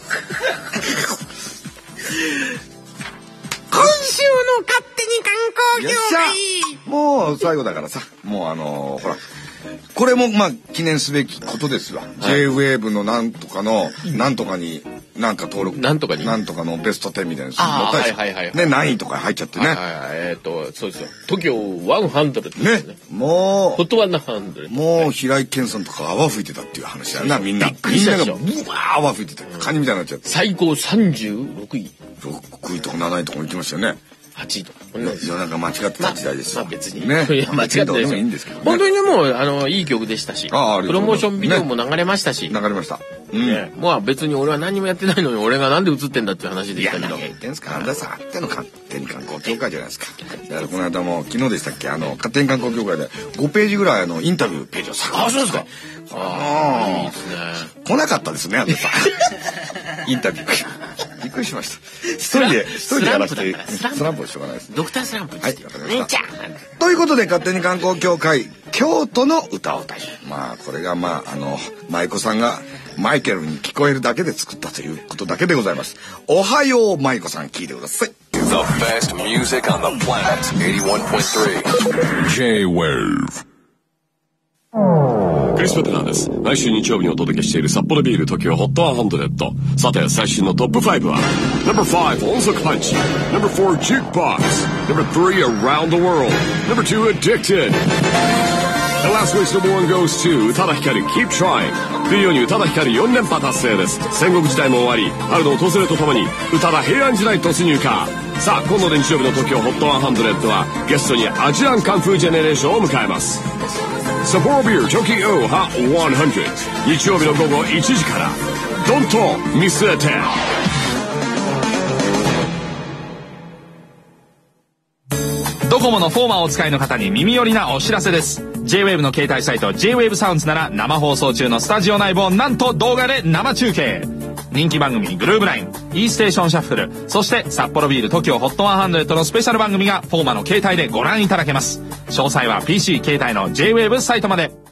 今週の勝手に観光業界。 もう最後だからさ、もうほらこれもまあ記念すべきことですわ。J-Wave のなんとかのなんとかになんか登録なんとかのベスト10みたいなのね、何位とか入っちゃってね。 そうですよ。TOKIO 100ですね。 もう HOT100。 もう平井堅さんとか泡吹いてたっていう話だよな。みんながブワー泡吹いてた。カニみたいになっちゃって。 最高36位。 6位とか7位とかも行きましたよね。 8位とか。 世の中間違ってた時代ですよ。 別にね。 間違ってないですよ。本当にね、もういい曲でしたし、プロモーションビデオも流れましたし。 流れました。 もう別に俺は何もやってないのに俺がなんで映ってんだっていう話でしたけど。 言ってんすか。あんたさ、あっての勝手に観光協会じゃないですか。だからこの間も昨日でしたっけ、勝手に観光協会で5ページぐらいインタビューページを作成。 そうですか。いいですね。 来なかったですね、あんたさ。インタビュー。びっくりしました。一人でやらせてスランプはしょうがないです。 ドクタースランプ。 はい、わかりました。ということで勝手に観光協会京都の歌を歌い。まあこれが舞妓さんがマイケルに聞こえるだけで作ったということだけでございます。おはよう舞妓さん、聞いてください。 The best music on the planet. 81.3 J-Wave。クリス・ペテナーです。毎週日曜日にお届けしている札幌ビール TOKIO HOT100。さて、最新のトップ5は No.5 音速パンチ、No.4 Jukebox、No.3 Around the World、No.2 Addicted。 The last week's number one goes to 宇多田ヒカル Keep Trying。 冬用に宇多田ヒカル4連覇達成です。戦国時代も終わり、春の訪れとともに宇多田平安時代突入か。さあ、今度の日曜日の TOKIO HOT100 はゲストにアジアンカンフージェネレーションを迎えます。札幌ビール TOKIO HOT100、 日曜日の午後1時から。どんと見据えて。 ドコモのフォーマーをお使いの方に耳寄りなお知らせです。 J-Wave の携帯サイト J-Wave サウンズなら生放送中のスタジオ内部をなんと動画で生中継。人気番組グルーブライン、E ステーションシャッフル、そして札幌ビール TOKIO HOT100 のスペシャル番組がフォーマの携帯でご覧いただけます。詳細は PC 携帯の J-Wave サイトまで。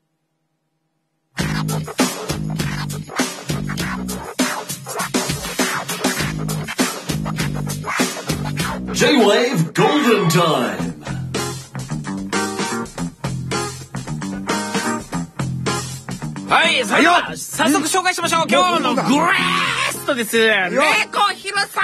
J-Wave Golden Time。 はい、それでは早速紹介しましょう。今日のグレーストです。猫ひろさん。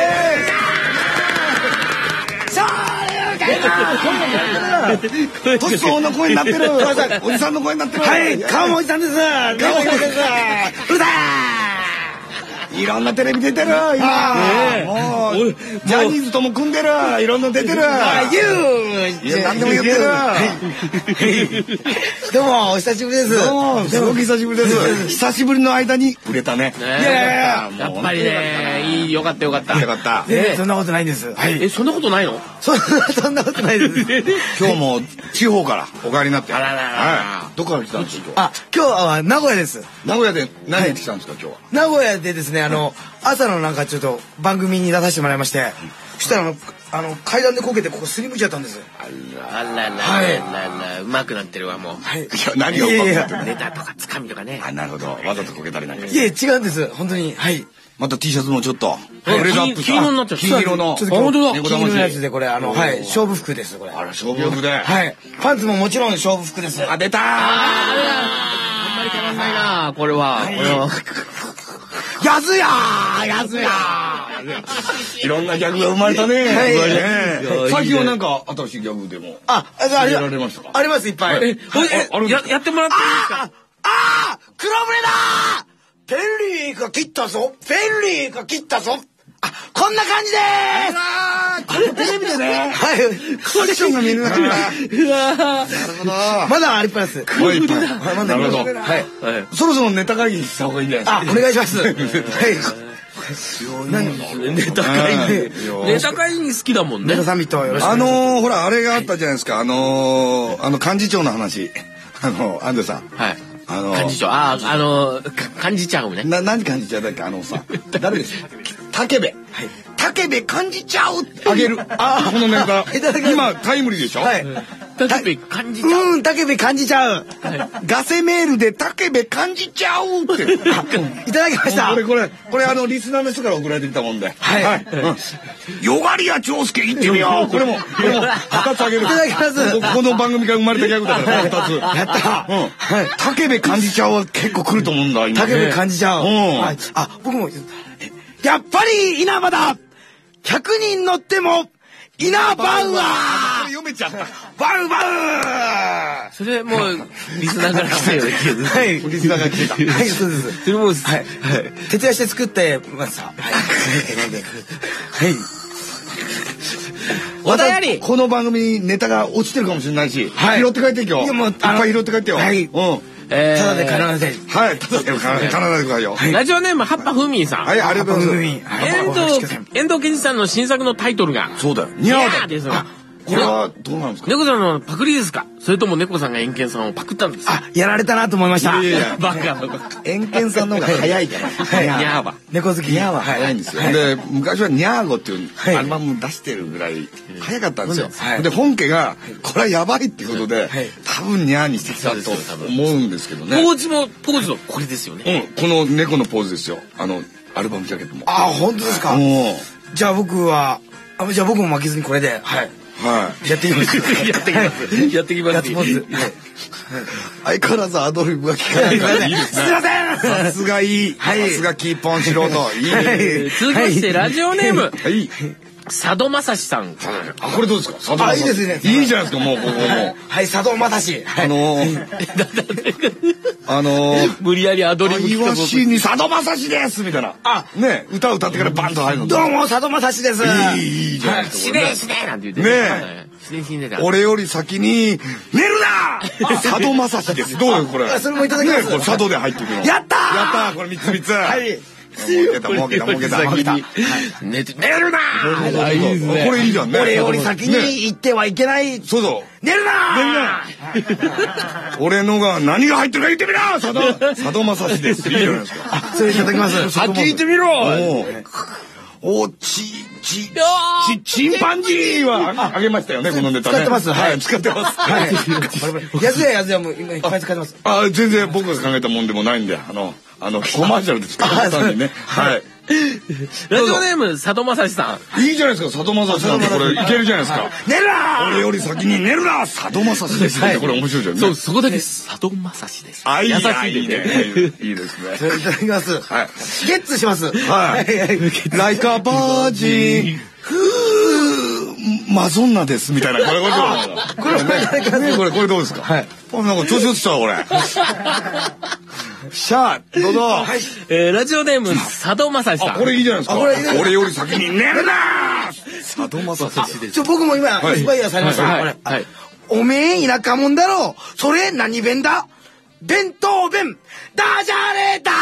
トシの声になってる。おじさんの声になってる。 はい、顔もおじさんです。顔もおじさんです。うるさいろんなテレビ出てる今。もうジャニーズとも組んでる。いろんな出てる。何でも言ってる。 どうもお久しぶりです。 どうもすごく久しぶりです。久しぶりの間に売れたね。 やっぱりね、よかったよかった。 よかった。 そんなことないんです。 そんなことないの？ そんなことないです。 今日も地方からお帰りになって。 あらら。 どこから来たんですか？ 今日は名古屋です。 名古屋で何やってきたんですか今日は？ 名古屋でですね、朝のなんかちょっと番組に出させてもらいまして、そしたら階段でこけてここすりむいちゃったんです。 あららうまくなってるわもう。 いや何がうまくなってる？ ネタとかつかみとかね。 なるほど。わざとこけたりなんか。 いえ違うんです本当に。はい。 また T シャツもちょっと黄色になっちゃった。 黄色の。 本当だ。黄色のやつでこれ勝負服ですこれ。 あら勝負服で。 はい。パンツももちろん勝負服です。 出たー。 あんまり変わらないなこれは。 やずやいろんなギャグが生まれたね。最近はなんか新しいギャグでもありましたか？ ありますいっぱい。 やってもらっていいですか？ 黒船だ。フェリーが切ったぞ。こんな感じでーす。 テレビでね。 はい。 コレクションが見えるな。なるほど。 まだありっぱいです。 なるほど。はい。そろそろネタ会議した方がいいんじゃないですか？ お願いします。はい。 ネタ会議好きだもんね。 ネタサミットよろしく。 ほらあれがあったじゃないですか。幹事長の話。安藤さん。 はい。幹事長幹事長ね。 何幹事長だっけさ誰ですか？武部幹事長あげる。このネタ今タイムリーでしょ？はい。 竹部感じちゃう。 竹部感じちゃう。 ガセメールで竹部感じちゃうって。 いただきました。 これリスナーの人から送られてきたもんで。 はい。 よがりや長介行ってみよう。これも2つあげる。 いただきます。 この番組から生まれたギャグだから2つ。 やった。 竹部感じちゃうは結構来ると思うんだ。 竹部感じちゃう。あ、僕もやっぱり稲葉だ。100人乗っても稲葉は読めちゃった。 バウバウ。 それもうリスナーから来たよね。 はい、リスナーが来てた。はい、そうです。 それもはい。 徹夜して作ってました。はい。 お便り。 この番組にネタが落ちてるかもしれないし、拾って帰って今日。いっぱい拾って帰ってよ。 はい。ただで必ず。 はい。ただで必ずくだよ。 ラジオネームハッパフーミーさん。 はい、ありがとうございます。 遠藤健二さんの新作のタイトルが。 そうだよ。 ニャーですが。 これはどうなんですか。 猫さんのパクリですか。それとも猫さんがエンケンさんをパクったんですか。 やられたなと思いました。 バカ。 エンケンさんの方が早いから。 ニャーは。 猫好きニャーは早いんですよ。で、昔はニャーゴっていうアルバム出してるぐらい早かったんですよ。で、本家がこれはやばいっていうことで、多分ニャーにしてきたと思うんですけどね。 ポーズのこれですよね。 この猫のポーズですよ。アルバムジャケットも。 あ、本当ですか。じゃあ僕も負けずにこれで。はい。やってきます。 やってきます。 相変わらずアドリブが効かないから。 すいません。 さすがいい。さすがキーポン素人。いい。 続きましてラジオネーム。佐渡正史さん。 これどうですか。佐渡正史。いいですね。 いいじゃないですか。もうここも。 はい、佐渡正史。 無理やりアドリブ。 イワシに佐渡正史ですみたいな。ね、歌歌ってからバンと入るの。 どうも佐渡正史です。 いいじゃないですか。 死ねなんて言って。ね。 俺より先に寝るな。佐渡正史です。どうよこれ。 それもいただきます。 これ佐渡で入ってくるの。 やったー。 これ3つ。はい。儲けた。 寝るな。 これいいじゃんね。 俺より先に行ってはいけない。 そうそう。 寝るな。 俺のが何が入ってるか言ってみろ。佐渡正史です。いいじゃないですか。 それいただきます。 はっきり言ってみろ。 チンパンジーはあげましたよね、このネタね。 使ってます。 はい、使ってます。 やつやもう今いっぱい使ってます。 全然僕が考えたもんでもないんで、コマーシャルで使ってたんでね。はい。 ラジオネーム佐渡正史さん。いいじゃないですか、佐渡正史さん。これいけるじゃないですか。 寝るな。 俺より先に寝るな。佐渡正史です。これ面白いじゃんね。 そこだけ佐渡正史です。 優しいね。いいですね。 いただきます。はい。ゲッツします。 はい。ライカバージン。マゾンナですみたいな。これどうですか。はい。なんか調子落ちたわ俺。シャーどうぞ。 ラジオネーム佐渡正史さん。 これいいじゃないですか。俺より先に寝るな。佐渡正史です。 僕も今インスパイアされました。はい。おめえ田舎もんだろ。それ何弁だ。弁当弁。ダジャレだ。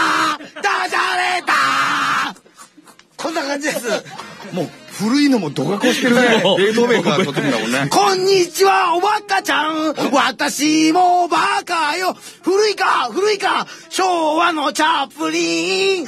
こんな感じです。 もう古いのもどがこしてるね。ベートーベンから撮ってみたもんね。 こんにちはおバカちゃん。私もバカよ。古いか昭和のチャップリン。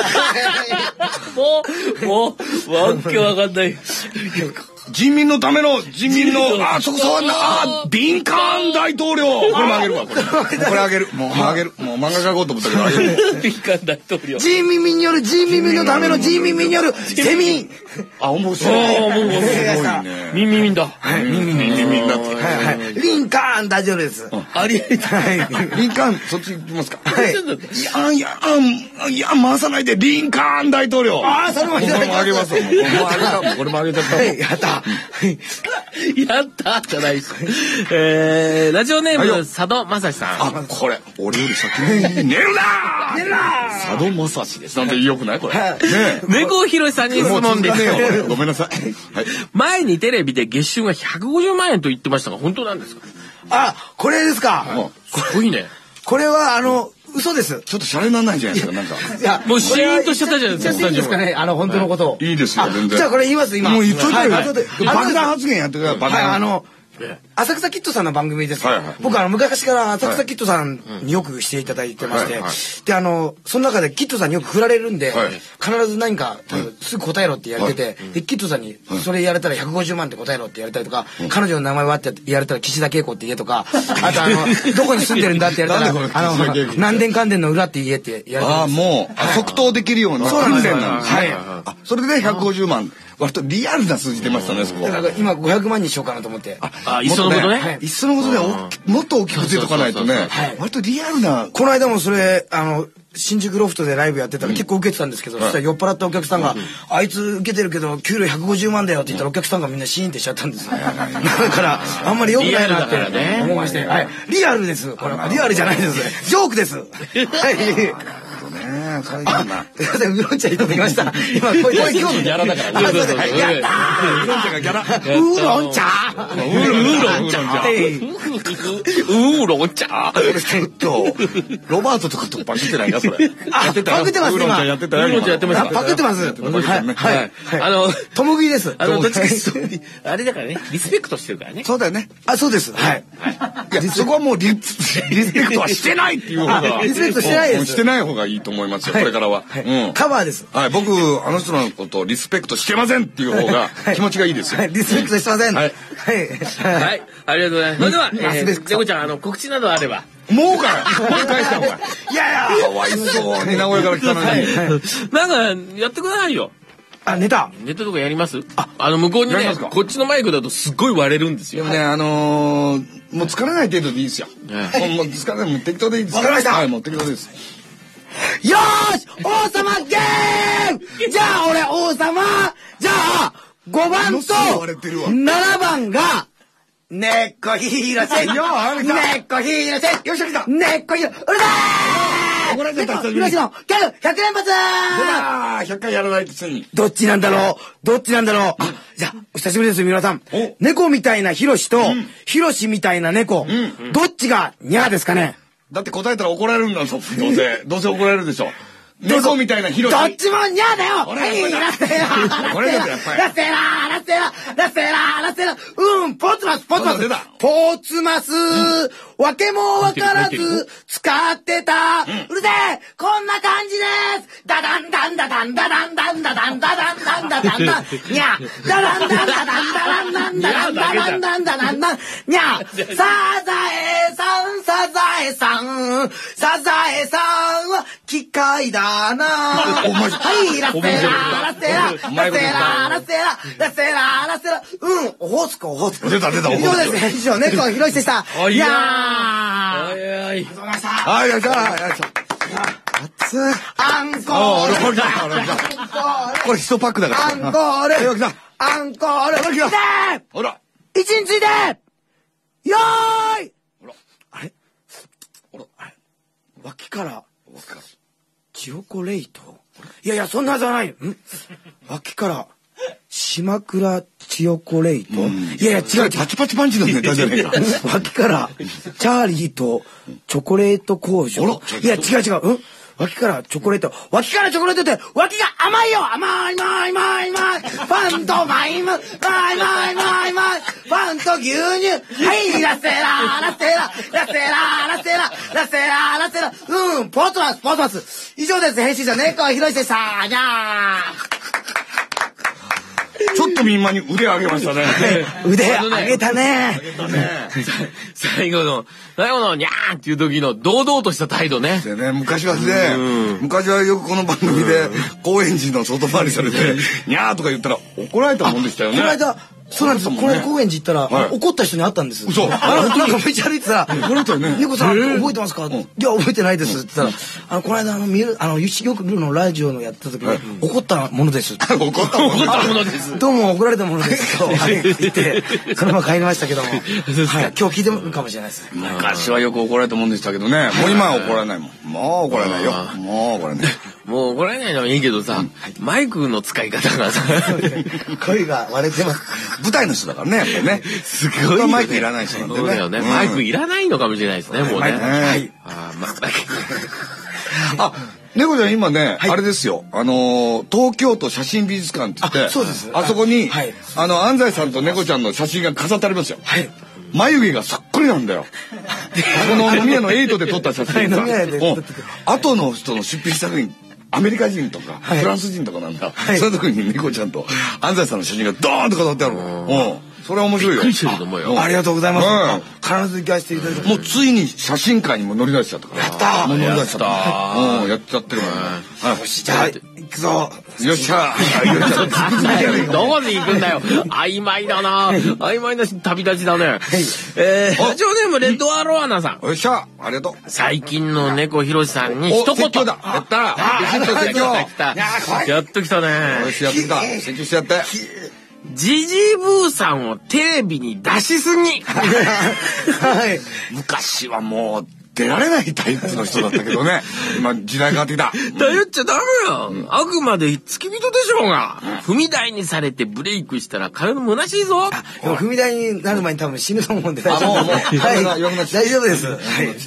もうわけわかんない。 人民の、そこビンカーン大統領。これもあげるわ、これあげる。もうあげる。もう漫画描こうと思ったけどあげる。 ビンカーン大統領。 人民による人民のための人民によるセミ。 面白い。 民だ。 はい、民だって。 はい。リンカーン大統領です。 ありえたい。 リンカーン、そっち行きますか。はい。いや、回さないで、リンカーン大統領。 それもあげます。これもあげちゃった。 やった。 やったじゃないです。ラジオネーム佐渡正史さん。 これ俺より先に寝るな。佐渡正史です。なんてよくないこれ。 猫ひろしさんに質問です。 ごめんなさい。 前にテレビで月収が150万円と言ってましたが本当なんですか。 これですか。 すごいね。 これは嘘です。 ちょっとシャレにならないじゃないですか、なんか。 いや、もうシーンとしちゃったじゃないですか。 いいですかね、本当のことを。 いいですよ、全然。 じゃあこれ言います、今。 もう言っといてよ。爆弾発言やってください、 はい、 浅草キッドさんの番組です。僕昔から浅草キッドさんによくしていただいてまして、でその中でキッドさんによく振られるんで、必ず何かすぐ答えろって言われてて、でキッドさんにそれやれたら150万って答えろって言われたりとか、彼女の名前はって言われたら岸田恵子って言えとか、あとどこに住んでるんだって言われたら南電関電の裏って言えって言われて。ああ、もう即答できるような訓練なんですね。それで150万。割とリアルな数字出ましたね、そこ。今500万にしようかなと思って。 いっそのことね。 いっそのことでもっと大きく出とかないとね。割とリアルな。 この間もそれ、新宿ロフトでライブやってたら結構受けてたんですけど、そしたら酔っ払ったお客さんが、あいつ受けてるけど、給料150万だよって言ったらお客さんがみんなシーンってしちゃったんですよ。だから、あんまり良くないなって思いまして。リアルです。これはリアルじゃないです。ジョークです。はい。 そういうな。 すいません、ウーロン茶いただきました。今、これ今日のギャラだから。やったー。ウーロン茶がギャラ。ウーロン茶。 ウーロン茶。ウーロン茶。 ちょっと、ロバートとかとパクってないか、それ。 パクってます、今。 ウーロン茶やってたよ。ウーロン茶やってました。 パクってます。はい。共食いです。 どっちかあれだからね、リスペクトしてるからね。 そうだよね。 そうです。はい。 いや、そこはもうリスペクトはしてないっていう方が。 リスペクトしてないです。 してない方がいいと思いますよ、これからは。 カバーです。 はい、僕、あの人のことをリスペクトしてませんっていう方が気持ちがいいですよ。 リスペクトしてません。はい。 はい。ありがとうございます。それでは、猫ちゃん、告知などあれば。 もうかもう返した方が。いやいや、かわいそうに名古屋から来たのに。 なんか、やってくださいよ。 ネタとかやります？向こうにね、こっちのマイクだとすっごい割れるんですよ。 でもね、もう疲れない程度でいいですよ。もう疲れない、もう適当でいいです。 わかりました。 はい、もう適当です。 よーし王様ゲームじゃあ俺王様じゃあ5番と7番が猫ひろせ猫ひろせよっしゃ来た猫ひろうるせー怒られちゃったひろしのギャグ100連発 100回やらないとついにどっちなんだろうじゃあお久しぶりです皆さん猫みたいなひろしとひろしみたいな猫どっちがニャーですかねだって答えたら怒られるんだぞ。どうせ怒られるでしょ。猫みたいなヒロシ。 どっちもニャーだよはい、ラッセラこれだってやっぱり。 ラッセラポツマスわけもわからず使ってたうるせえこんな感じですダダンダンダダンダダンダンダダンダダンダンダダンダンニャダダンダンダダンダダンダンダダンダダンダンダダンダンニャサザエさんは機械だなはいラッセラオホースコ出た以上です以上猫ひろしでしたいやはいよいしょ熱いアンコールこれ1パックだからアンコールほら位置についてよーいあれ脇からチョコレートいやそんなはずはない脇から島倉チョコレートいや違うパチパチパンチのネタじゃねえか脇からチャーリーとチョコレート工場いや違う脇からチョコレートって脇が甘いよ甘いファンとマイムファンと牛乳はいラセラポツマス以上です編集者猫ひろしでしたにゃちょっとみんなに腕上げましたね腕上げたね最後のニャーっていう時の堂々とした態度ね昔はよくこの番組で高円寺の外回りされてニャーとか言ったら怒られたもんでしたよねこの間そうなんですよこれ高円寺行ったら怒った人に会ったんです嘘なんか道歩いてたら「猫さん覚えてますか?」いや覚えてないです」って言ったら「この間ゆしよくのラジオのやった時に怒ったものです」 怒ったものですどうも怒られたものですと言ってそのまま帰りましたけども今日聞いてるかもしれないです昔はよく怒られたもんでしたけどねもう今は怒らないもんもう怒らないよもう怒らないもう怒られないのはいいけどさマイクの使い方がさ声が割れてます舞台の人だからねやっぱりねすごいマイクいらない人なんでねマイクいらないのかもしれないですねもうねはい猫ちゃん今ねあれですよ東京都写真美術館って言ってそうですあそこに安西さんと猫ちゃんの写真が飾ってありますよ眉毛がそっくりなんだよ。この飲み屋の8で撮った写真さ。後の人の出品した時にアメリカ人とかフランス人とかなんだ。その時に猫ちゃんと安西さんの写真がドーンと飾ってあるの。それは面白いよ。 びっくりしてると思うよ。 ありがとうございます。必ず行かせていただきます。 もうついに写真会にも乗り出しちゃったから。 やったもう乗り出しちゃった。やっちゃってるもんね。 よし、じゃあ行くぞ。 よっしゃ。 どこに行くんだよ。曖昧だな。曖昧な旅立ちだね。ラジオネームレッドアロアナさん。 よっしゃ。ありがとう。 最近の猫ひろしさんに一言。 説教だ。やった。 やっと来たね。 よし、やってきた。説教してやって。 ジジーブーさんをテレビに出しすぎ。 昔はもう出られないタイプの人だったけどね。今時代変わってきた。 頼っちゃダメよ。あくまで付き人でしょうが。踏み台にされてブレイクしたら通うの虚しいぞ。 踏み台になる前に多分死ぬと思うんで大丈夫です。大丈夫です。ウォ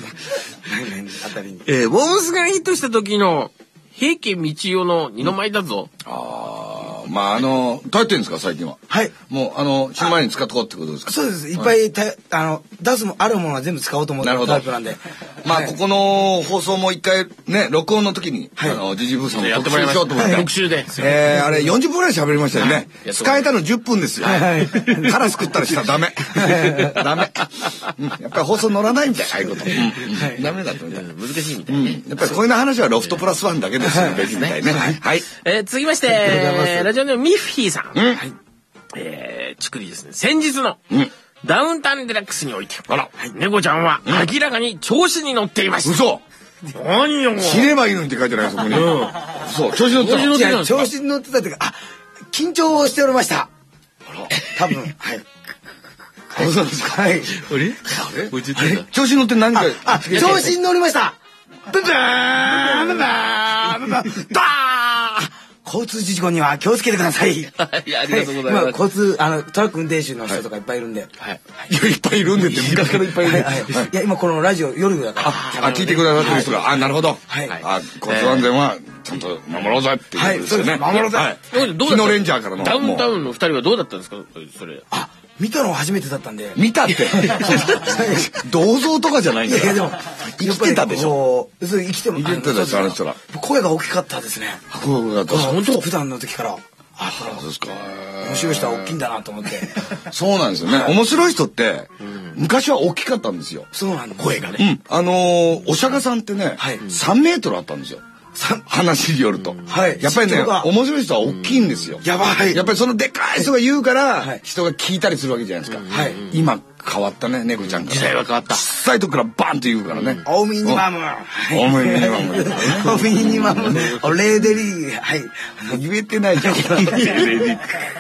ームスがヒットした時の平家道代の二の舞だぞ。 まあ耐えてるんですか最近は。 はい。 もう死ぬ前に使っとこうってことですか。 そうです。いっぱい出すあるものは全部使おうと思ってるタイプなんで。 まあここの放送も一回ね録音の時にジジブーさんも特集しようと思って。 特集で。 あれ40分ぐらい喋りましたよね。使えたの10分ですよ。カラス食ったらしたらダメ。ダメ。やっぱり放送乗らないみたいなああいうこと。ダメだとみたいな。 難しいみたいな。 やっぱりこういう話はロフトプラスワンだけですよべきみたいね。はい。 続きましてラジオネームミッフィーさん。ちくりですね。先日のダウンタウンデラックスにおいて、猫ちゃんは明らかに調子に乗っていました。 嘘。 何よ。 死ねばいいのにって書いてないそこに。そう。調子に乗ってた。 調子に乗ってたっていうか、緊張しておりました。多分。はい。 そうですか。はい。 調子に乗って何か。 調子に乗りました。ブブーンブブーンブブーンダー交通事故には気をつけてください。 ありがとうございます。 交通トラック運転手の人とかいっぱいいるんで。 いやいっぱいいるんでって昔からいっぱいいる。いや今このラジオ夜だから。 聞いてくださってる人がなるほど。交通安全はちゃんと守ろうぜっていうことですよね。 守ろうぜ。 日野レンジャーからのダウンタウンの2人はどうだったんですかそれ。 見たの初めてだったんで。 見たって銅像とかじゃないんだよ。いやでも生きてたでしょ。 生きてたでしょあの人ら。 声が大きかったですね。 声が大きかった。 本当普段の時から。 そうですか。 面白い人は大きいんだなと思って。 そうなんですよね。面白い人って昔は大きかったんですよ。 そうなんだ。 声がね。 お釈迦さんってね3メートルあったんですよ。話によると。やっぱりね、面白い人は大きいんですよ。 やばい。 やっぱりそのでかい人が言うから、人が聞いたりするわけじゃないですか。今変わったね、猫ちゃんが。 時代は変わった。 小さい時からバンって言うからね。 オーミニマム。 オーミニマム。 オーミニマム。オレーデリー。はい。 言えてないじゃん。はい。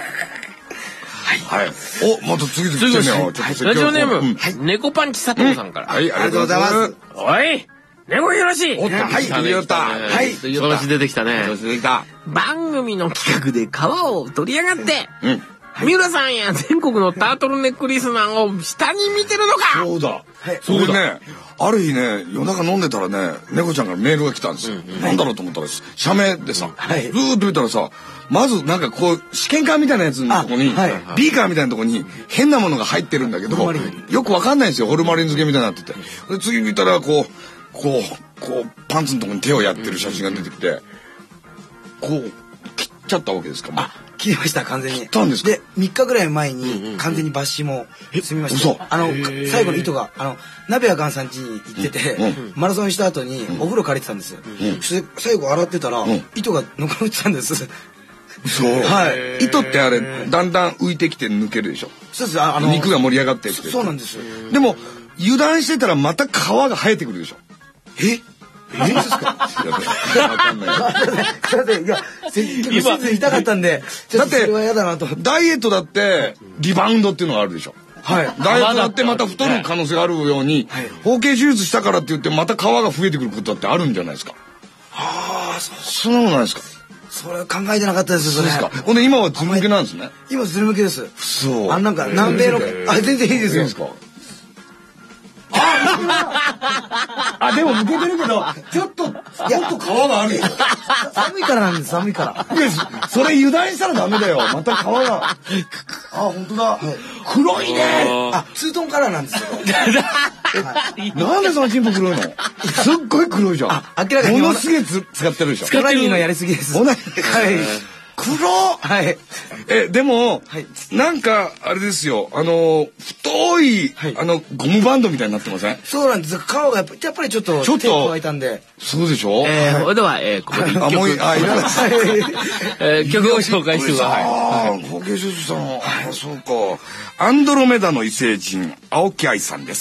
お、また次々来てね。 ラジオネーム、猫パンチ佐藤さんから。 はい、ありがとうございます。 おい猫ひろし。 はい、言った。はい、 そのうち出てきたね。 出てきた。 番組の企画で川を取り上がって、三浦さんや全国のタートルネックリスナーを下に見てるのか。 そうだ。それね、ある日ね、夜中飲んでたらね、猫ちゃんからメールが来たんですよ。なんだろうと思ったら、社名でさ、ずーっと見たらさ、まずなんかこう、試験管みたいなやつのとこに、ビーカーみたいなとこに変なものが入ってるんだけど、よくわかんないんですよ。ホルマリン漬けみたいになってて。で、次見たらこう、パンツのとこに手をやってる写真が出てきて、こう、切っちゃったわけですか。 切りました、完全に。 切ったんですか。 で、3日ぐらい前に完全に抜歯も済みました。最後の糸が、鍋やがんさん家に行ってて、マラソンした後にお風呂借りてたんですよ。そして最後洗ってたら、糸が残ってたんです。 そう。糸ってあれ、だんだん浮いてきて抜けるでしょ。 そうです。 肉が盛り上がってきて。 そうなんですよ。 でも、油断してたらまた皮が生えてくるでしょ。 何ですか。わかんない。いや、今痛かったんで、だってそれは嫌だなと。 ダイエットだってリバウンドっていうのがあるでしょ。ダイエットだってまた太る可能性があるように、包茎手術したからって言ってまた皮が増えてくることだってあるんじゃないですか。そんなことないですか。 それ考えてなかったです。 そうですか。ほんで今はズル向けなんですね。 今ズル向けです。 そう。 なんか南米の全然いいですよ。 いいですか。 あ、でもむけてるけど、ちょっと、もっと皮があるよ。 寒いからなんです、寒いから。 いや、それ油断したらダメだよ。また皮が。あ、本当だ。黒いね。 あ、ツートンカラーなんですよ。 なんでそのチンポ黒いの？すっごい黒いじゃん。 明らかに。 ものすげえ使ってるでしょ。 オナニーのやりすぎです。 はい。黒。はい。でも、なんか、あれですよ。太い、ゴムバンドみたいになってません？ そうなんです。皮がやっぱりちょっと、手を加えたんで。 そうでしょ？ それでは、ここで一曲。曲を紹介してください。 ああ、包茎手術さん。あ、そうか。アンドロメダの異星人、青木愛さんです。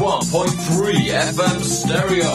FM Stereo。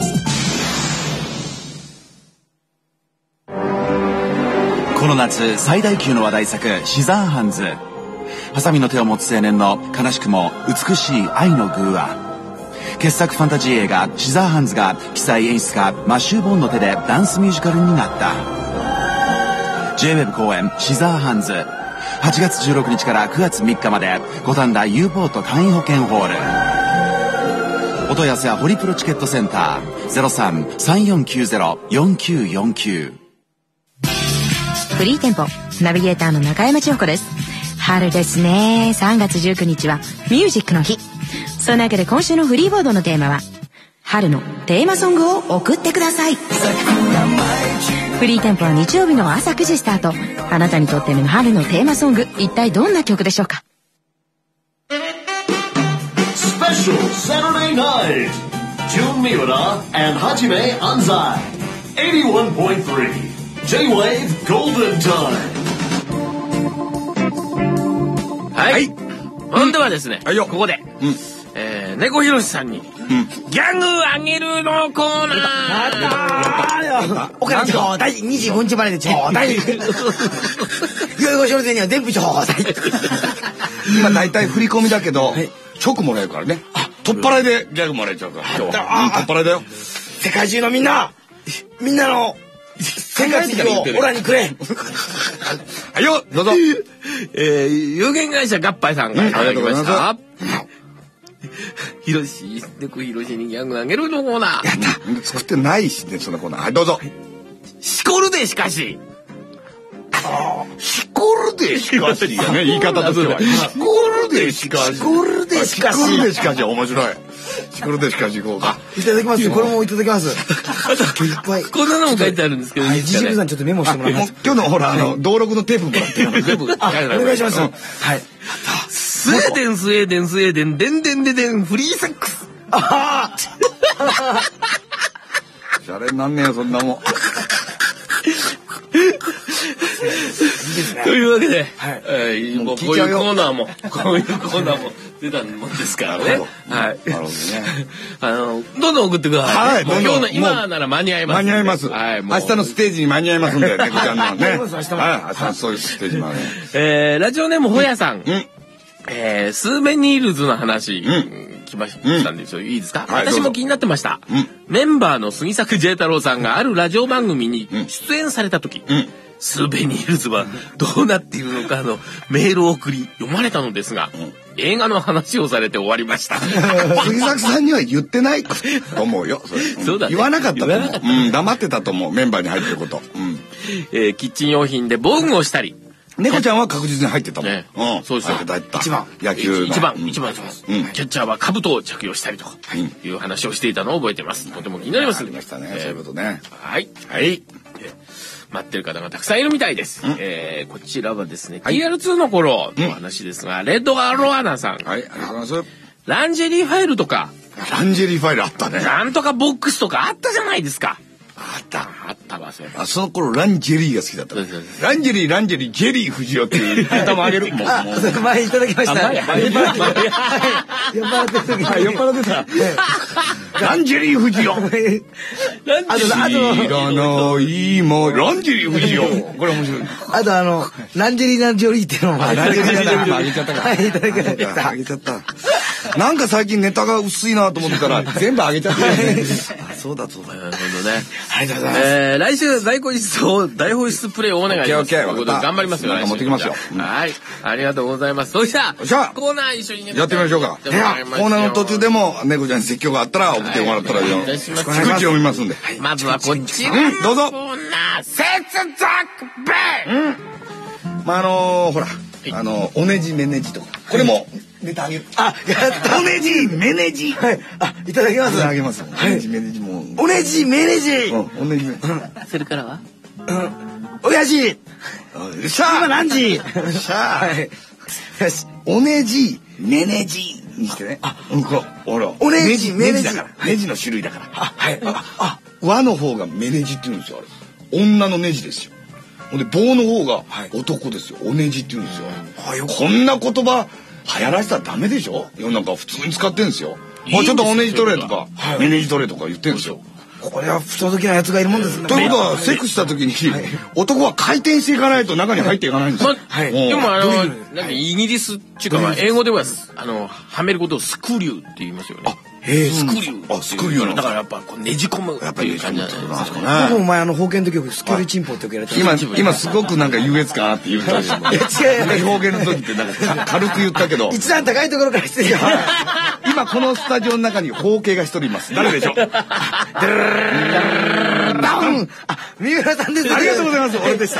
この夏最大級の話題作シザーハンズ。ハサミの手を持つ青年の悲しくも美しい愛の偶話。傑作ファンタジー映画シザーハンズが奇才演出家マシュー・ボーンの手でダンスミュージカルになった。 J-WEB 公演シザーハンズ、8月16日から9月3日まで五反田 U ポート簡易保険ホール。お問い合わせはホリプロチケットセンター 03-3490-4949。 フリーテンポナビゲーターの中山千穂子です。春ですね。3月19日はミュージックの日。そのわけで今週のフリーボードのテーマは春のテーマソングを送ってください。フリーテンポは日曜日の朝9時スタート。あなたにとっての春のテーマソング、一体どんな曲でしょうか。 Special Saturday night. Jun Miura and Hajime Anzai. 81.3 J-Wave Golden Time. はい。今度はですね、ここで、猫ひろしさんに、ギャグあげるのコーナー。 お金ちょうだい。25日まででちょうだい。ご承知には全部ちょうだい。 今大体振り込みだけど、直もらえるからね。取っ払いでギャグもらえちゃうから。今日は取っ払いだよ。 世界中のみんなの世界的をオラにくれ。 はいよ、どうぞ。 有限会社合杯さんがいただきました。ひろし、猫ひろしにギャグあげるのコーナー。 やった。作ってないしね、そのコーナー。はい、どうぞ。 しこるでしかし。 しこるでしかし。ね、言い方としては。しこるでしかし。 しこるでしかし。 しこるでしかし、面白い。しこるでしかし、こうか。 いただきます。これもいただきます。いっぱい。 こんなのも書いてあるんですけど、 じじくさんちょっとメモしてもらいます。 今日のほら、登録のテープもらってる。全部。 お願いします。はい。 スウェーデン、スウェーデン、スウェーデン、でんでんででん、フリーセックス。 シャレになんねえよ、そんなもん。 というわけで、もうこういうコーナーも出たもんですからね。はい。なるほどね。どんどん送ってください。はい。今日の今なら間に合います。 間に合います。はい。明日のステージに間に合いますんで、猫ちゃんのね。はい。明日のそういうステージまで。ラジオネームほやさん。スーベニールズの話、来ましたんですよ。いいですか？私も気になってました。メンバーの杉作 J 太郎さんがあるラジオ番組に出演された時、スーベニールズはどうなっているのかのメールを送り読まれたのですが、映画の話をされて終わりました。 杉作さんには言ってないと思うよ。そうだね。言わなかったと思う。黙ってたと思う。メンバーに入ってること。 キッチン用品で防具をしたり、 猫ちゃんは確実に入ってたもん。 そうですよ。 一番。野球の。 一番します。キャッチャーは兜を着用したりという話をしていたのを覚えています。とても気になります。 ありましたね。そういうことね。 はい。はい。待ってる方がたくさんいるみたいです。こちらはですね、TR2 の頃の話ですが、レッドアロアナさん。 はい、ありがとうございます。 ランジェリーファイルとか。 ランジェリーファイルあったね。 なんとかボックスとかあったじゃないですか。 あったわ、それ。 その頃ランジェリーが好きだった。ランジェリー、ジェリー藤尾っていう歌もあげる。もう。 前いただきました。酔っ払ってた。 ランジェリー藤尾。 あと、 いらないもランジェリー藤尾。これ面白い。 あとランジェリーナジョリーっていうのも。 ランジェリーナジョリーあげちゃったから。はい、いただきました。あげちゃった。なんか最近ネタが薄いなと思ってたら全部あげちゃった。そうだ。なるほどね。 ありがとうございます。 来週大放出プレイをお願いします。頑張りますよ。 持ってきますよ。 はい。ありがとうございます。そしたらコーナー一緒にやってみましょうか。コーナーの途中でも猫ちゃんに説教があったら送ってもらったらよ。口読みますんで。 まずはこっち。 どうぞ。 コーナー接続ベほらおねじめねじとかこれもネタあげる。やったおねじめねじ。はい。いただきます。あげます。おねじめねじもおねじめねじ。おねじめ。 それからは親父。今何時。 よし。おねじめねじにしてね。ほら。おねじめねじだから。ネジの種類だから。はい。和の方がめねじって言うんですよ。あれ女のネジですよ。で棒の方が男ですよ。おねじって言うんですよ。こんな言葉流行らせたらダメでしょ。世の中普通に使ってるんですよ。 ちょっとおねじ取れとか、ねねじ取れとか言ってるんですよ。 これは不届きな奴がいるもんですね。 ということは、セックスした時に、男は回転していかないと中に入っていかないんですよ。 でもイギリスっていうか、英語では、はめることをスクリューって言いますよね。 スクリュー。スクリューだからやっぱねじ込むっていう感じなんですかね。僕も前方言の時スクリューチンポってよくやられて今すごくなんか優越感あって言ったんですよ。違う。方言の時ってなんか軽く言ったけど。 一段高いところから失礼よ。 今このスタジオの中に方形が一人います。誰でしょう？ダウン。 三浦さんです。 ありがとうございます。俺でした。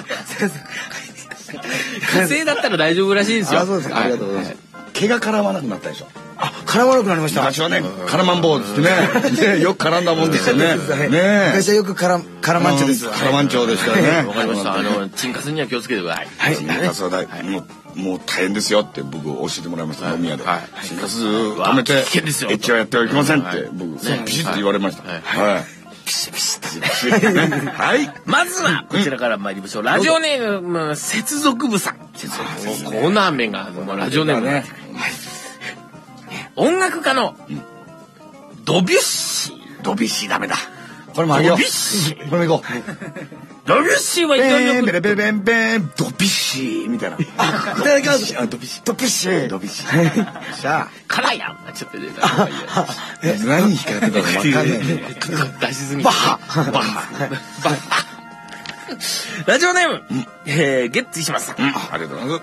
火星だったら大丈夫らしいですよ。 そうですか。ありがとうございます。毛が絡まなくなったでしょ。 絡まなくなりました。 昔はね、絡まん坊ってね、よく絡んだもんですよね。 昔はよく絡まんちょです。 絡まんちょでしたよね。 わかりました。チンカスには気をつけてください。 はい。チンカスはもう大変ですよって僕教えてもらいました、飲み屋で。チンカス止めて、エッチはやってはいけませんって僕、ピシッと言われました。はい。ピシピシッと。はい。 まずは、こちらから参りましょう。ラジオネーム、接続部さん。コーナー名が、ラジオネームね。音楽家のドビュッシー。 ドビュッシーダメだ。 これもあげよう。 ドビュッシー。これも行こう。 ドビュッシーは一体ベレベレベンベン、ドビュッシーみたいな。いただきます。 ドビュッシー。ドビュッシー。ドビュッシー。 さあ、辛いやん。ちょっと出た。 何に光ってたか分かんない。 出しすぎ。バッハ。ラジオネーム、ゲッツ石松さん。 ありがとうございます。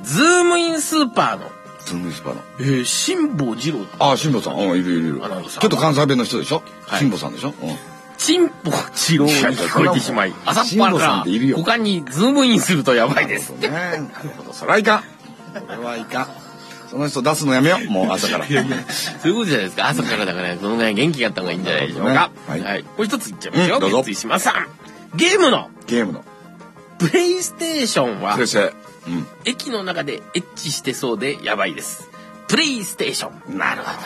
ズームインスーパーの辛坊治郎。 辛坊さん、いる。ちょっと関西弁の人でしょ。辛坊さんでしょ。 辛坊治郎に聞こえてしまい、朝っぱらから他にズームインするとやばいです。 なるほど、それはいかん。それはいかん。その人出すのやめよう。もう朝から。 そういうことじゃないですか。朝からだからそのぐらい元気があった方がいいんじゃないでしょうか。はい。これ一つ言っちゃいますよ。どうぞ。石間さん。ゲームのプレイステーションは駅の中でエッチしてそうでやばいです。プレイステーション。 なるほど。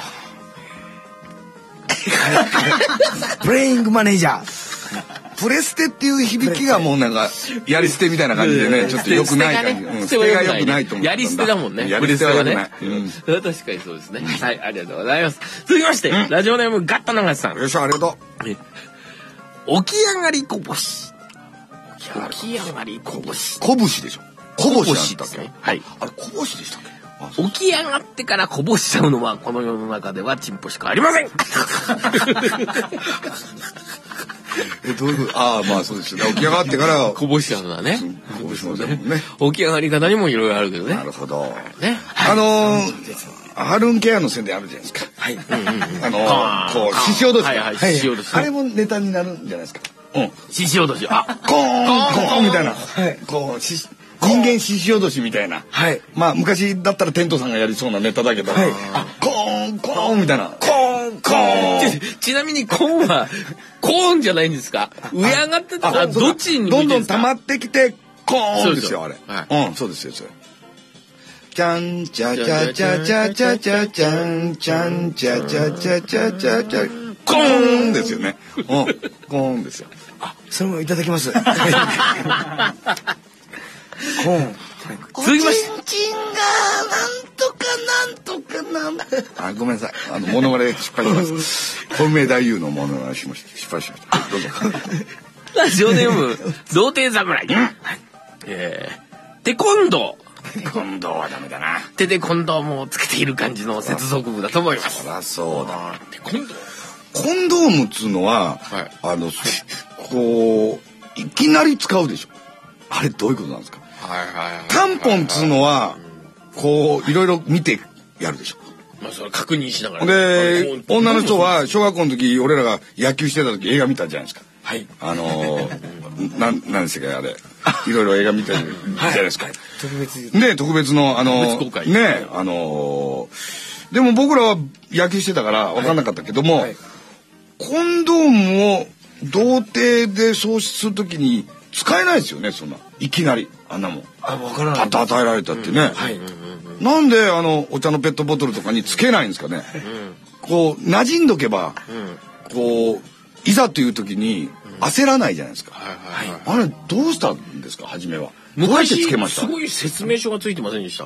プレイングマネージャー。 プレステっていう響きがもうなんかやり捨てみたいな感じでね、ちょっと良くない感じ。 捨てが良くないと思う。やり捨てだもんね。 やり捨ては良くない。 確かにそうですね。はい、ありがとうございます。続きましてラジオネームガッタ長瀬さん。 よいしょ、ありがとう。起き上がりこぼし。起き上がりこぼし。 こぶしでしょ。こぼしだっけ。 はい。 あれこぼしでしたっけ。 起き上がってからこぼしちゃうのはこの世の中ではチンポしかありません。 どういうこと？まあそうですよね。起き上がってからこぼしちゃうのはね。 こぼしますね。 起き上がり方にもいろいろあるけどね。 なるほど。 ね。 ハルーンケアの宣伝あるじゃないですか。 はい。 こう獅子落とし。 獅子落とし。 あれもネタになるんじゃないですか。 獅子落とし。 コーンみたいな。こう人間獅子落としみたいな。 はい。 まあ昔だったらテントさんがやりそうなネタだけど。コーンみたいな。 コーン。 ちなみにコーンはコーンじゃないんですか。上上がってたらどっちにどんどん溜まってきてコーンですよあれ。そうですよそれ。ちゃんちゃちゃちゃちゃちゃちゃちゃんちゃんちゃちゃちゃちゃちゃちゃコーンですよね。コーンですよ。 それもいただきます。コーン。 続きまして。 チンがなんとかごめんなさい。モノマネ失敗しました。本命太夫のモノマネしました。失敗しました。どうぞ。 ラジオネーム童貞侍。テコンドー。 テコンドーはダメだな。 手でコンドームをつけている感じの接続部だと思います。 そりゃそうだ。 テコンドー。 コンドームっつうのは、こういきなり使うでしょ。あれどういうことなんですか。タンポンっつうのはこういろいろ見てやるでしょ。 まあそれ確認しながら。 で女の人は小学校の時俺らが野球してた時映画見たじゃないですか。 はい。 なんですかあれ。いろいろ映画見たじゃないですか。 特別の特別公開ねでも僕らは野球してたから分かんなかったけども、コンドームを童貞で喪失するときに使えないですよね。そんないきなりあんなもん分からない。 パッと与えられたってね。なんでお茶のペットボトルとかにつけないんですかね。こう馴染んどけばこういざという時に焦らないじゃないですか。あれどうしたんですか初めは。 昔つけました。 すごい説明書がついてませんでした。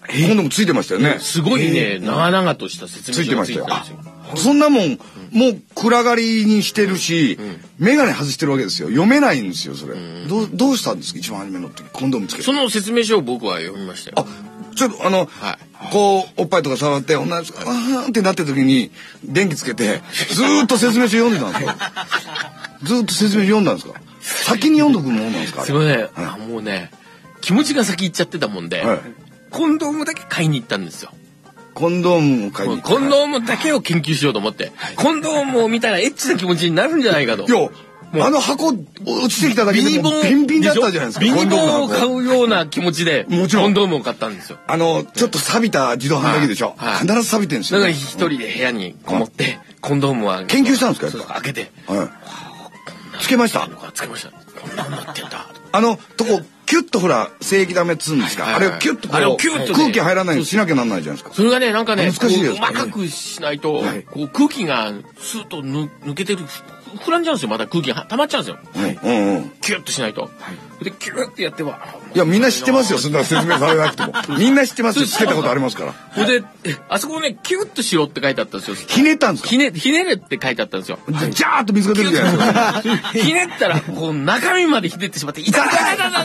コンドームついてましたよね。 すごいね、長々とした説明書がついてたんですよ。 そんなもん、もう暗がりにしてるし、メガネ外してるわけですよ。読めないんですよ、それ。どうしたんですか、一番初めの時、コンドームつけて。 その説明書を僕は読みましたよ。 ちょっとこう、おっぱいとか触って、女の子が、ってなってる時に、電気つけて、ずーっと説明書読んでたんですか？ずーっと説明書読んだんですか？先に読んどくものなんですか？ すいません。もうね、気持ちが先行っちゃってたもんで、コンドームだけ買いに行ったんですよ。 コンドームを買いに行った。 コンドームだけを研究しようと思って、コンドームを見たらエッチな気持ちになるんじゃないかと。 あの箱落ちてきただけでもピンピンだったじゃないですか。 ビニボンを買うような気持ちでコンドームを買ったんですよ。 ちょっと錆びた自動販売機でしょ。必ず錆びてるんですよ。 だから一人で部屋にこもってコンドームは研究したんですか？ 開けてつけました。 つけました。こんなになってんだ。 とこキュッとほら正規ダメっつうんですか。あれをキュッとこう空気入らないようにしなきゃなんないじゃないですか。 それがね、なんかね、 難しいです。 細かくしないとこう空気がスーッと抜けてる。膨らんじゃうんですよ。また空気が溜まっちゃうんですよ。キュッとしないと。でキュッてやっては。 いやみんな知ってますよ。そんな説明されなくても。みんな知ってますよ。つけたことありますから。 であそこねキュッとしろって書いてあったんですよ。 ひねったんですか？ ひねれって書いてあったんですよ。 ジャーッと水が出るじゃないですか。 ひねったらこう中身までひねってしまって痛い。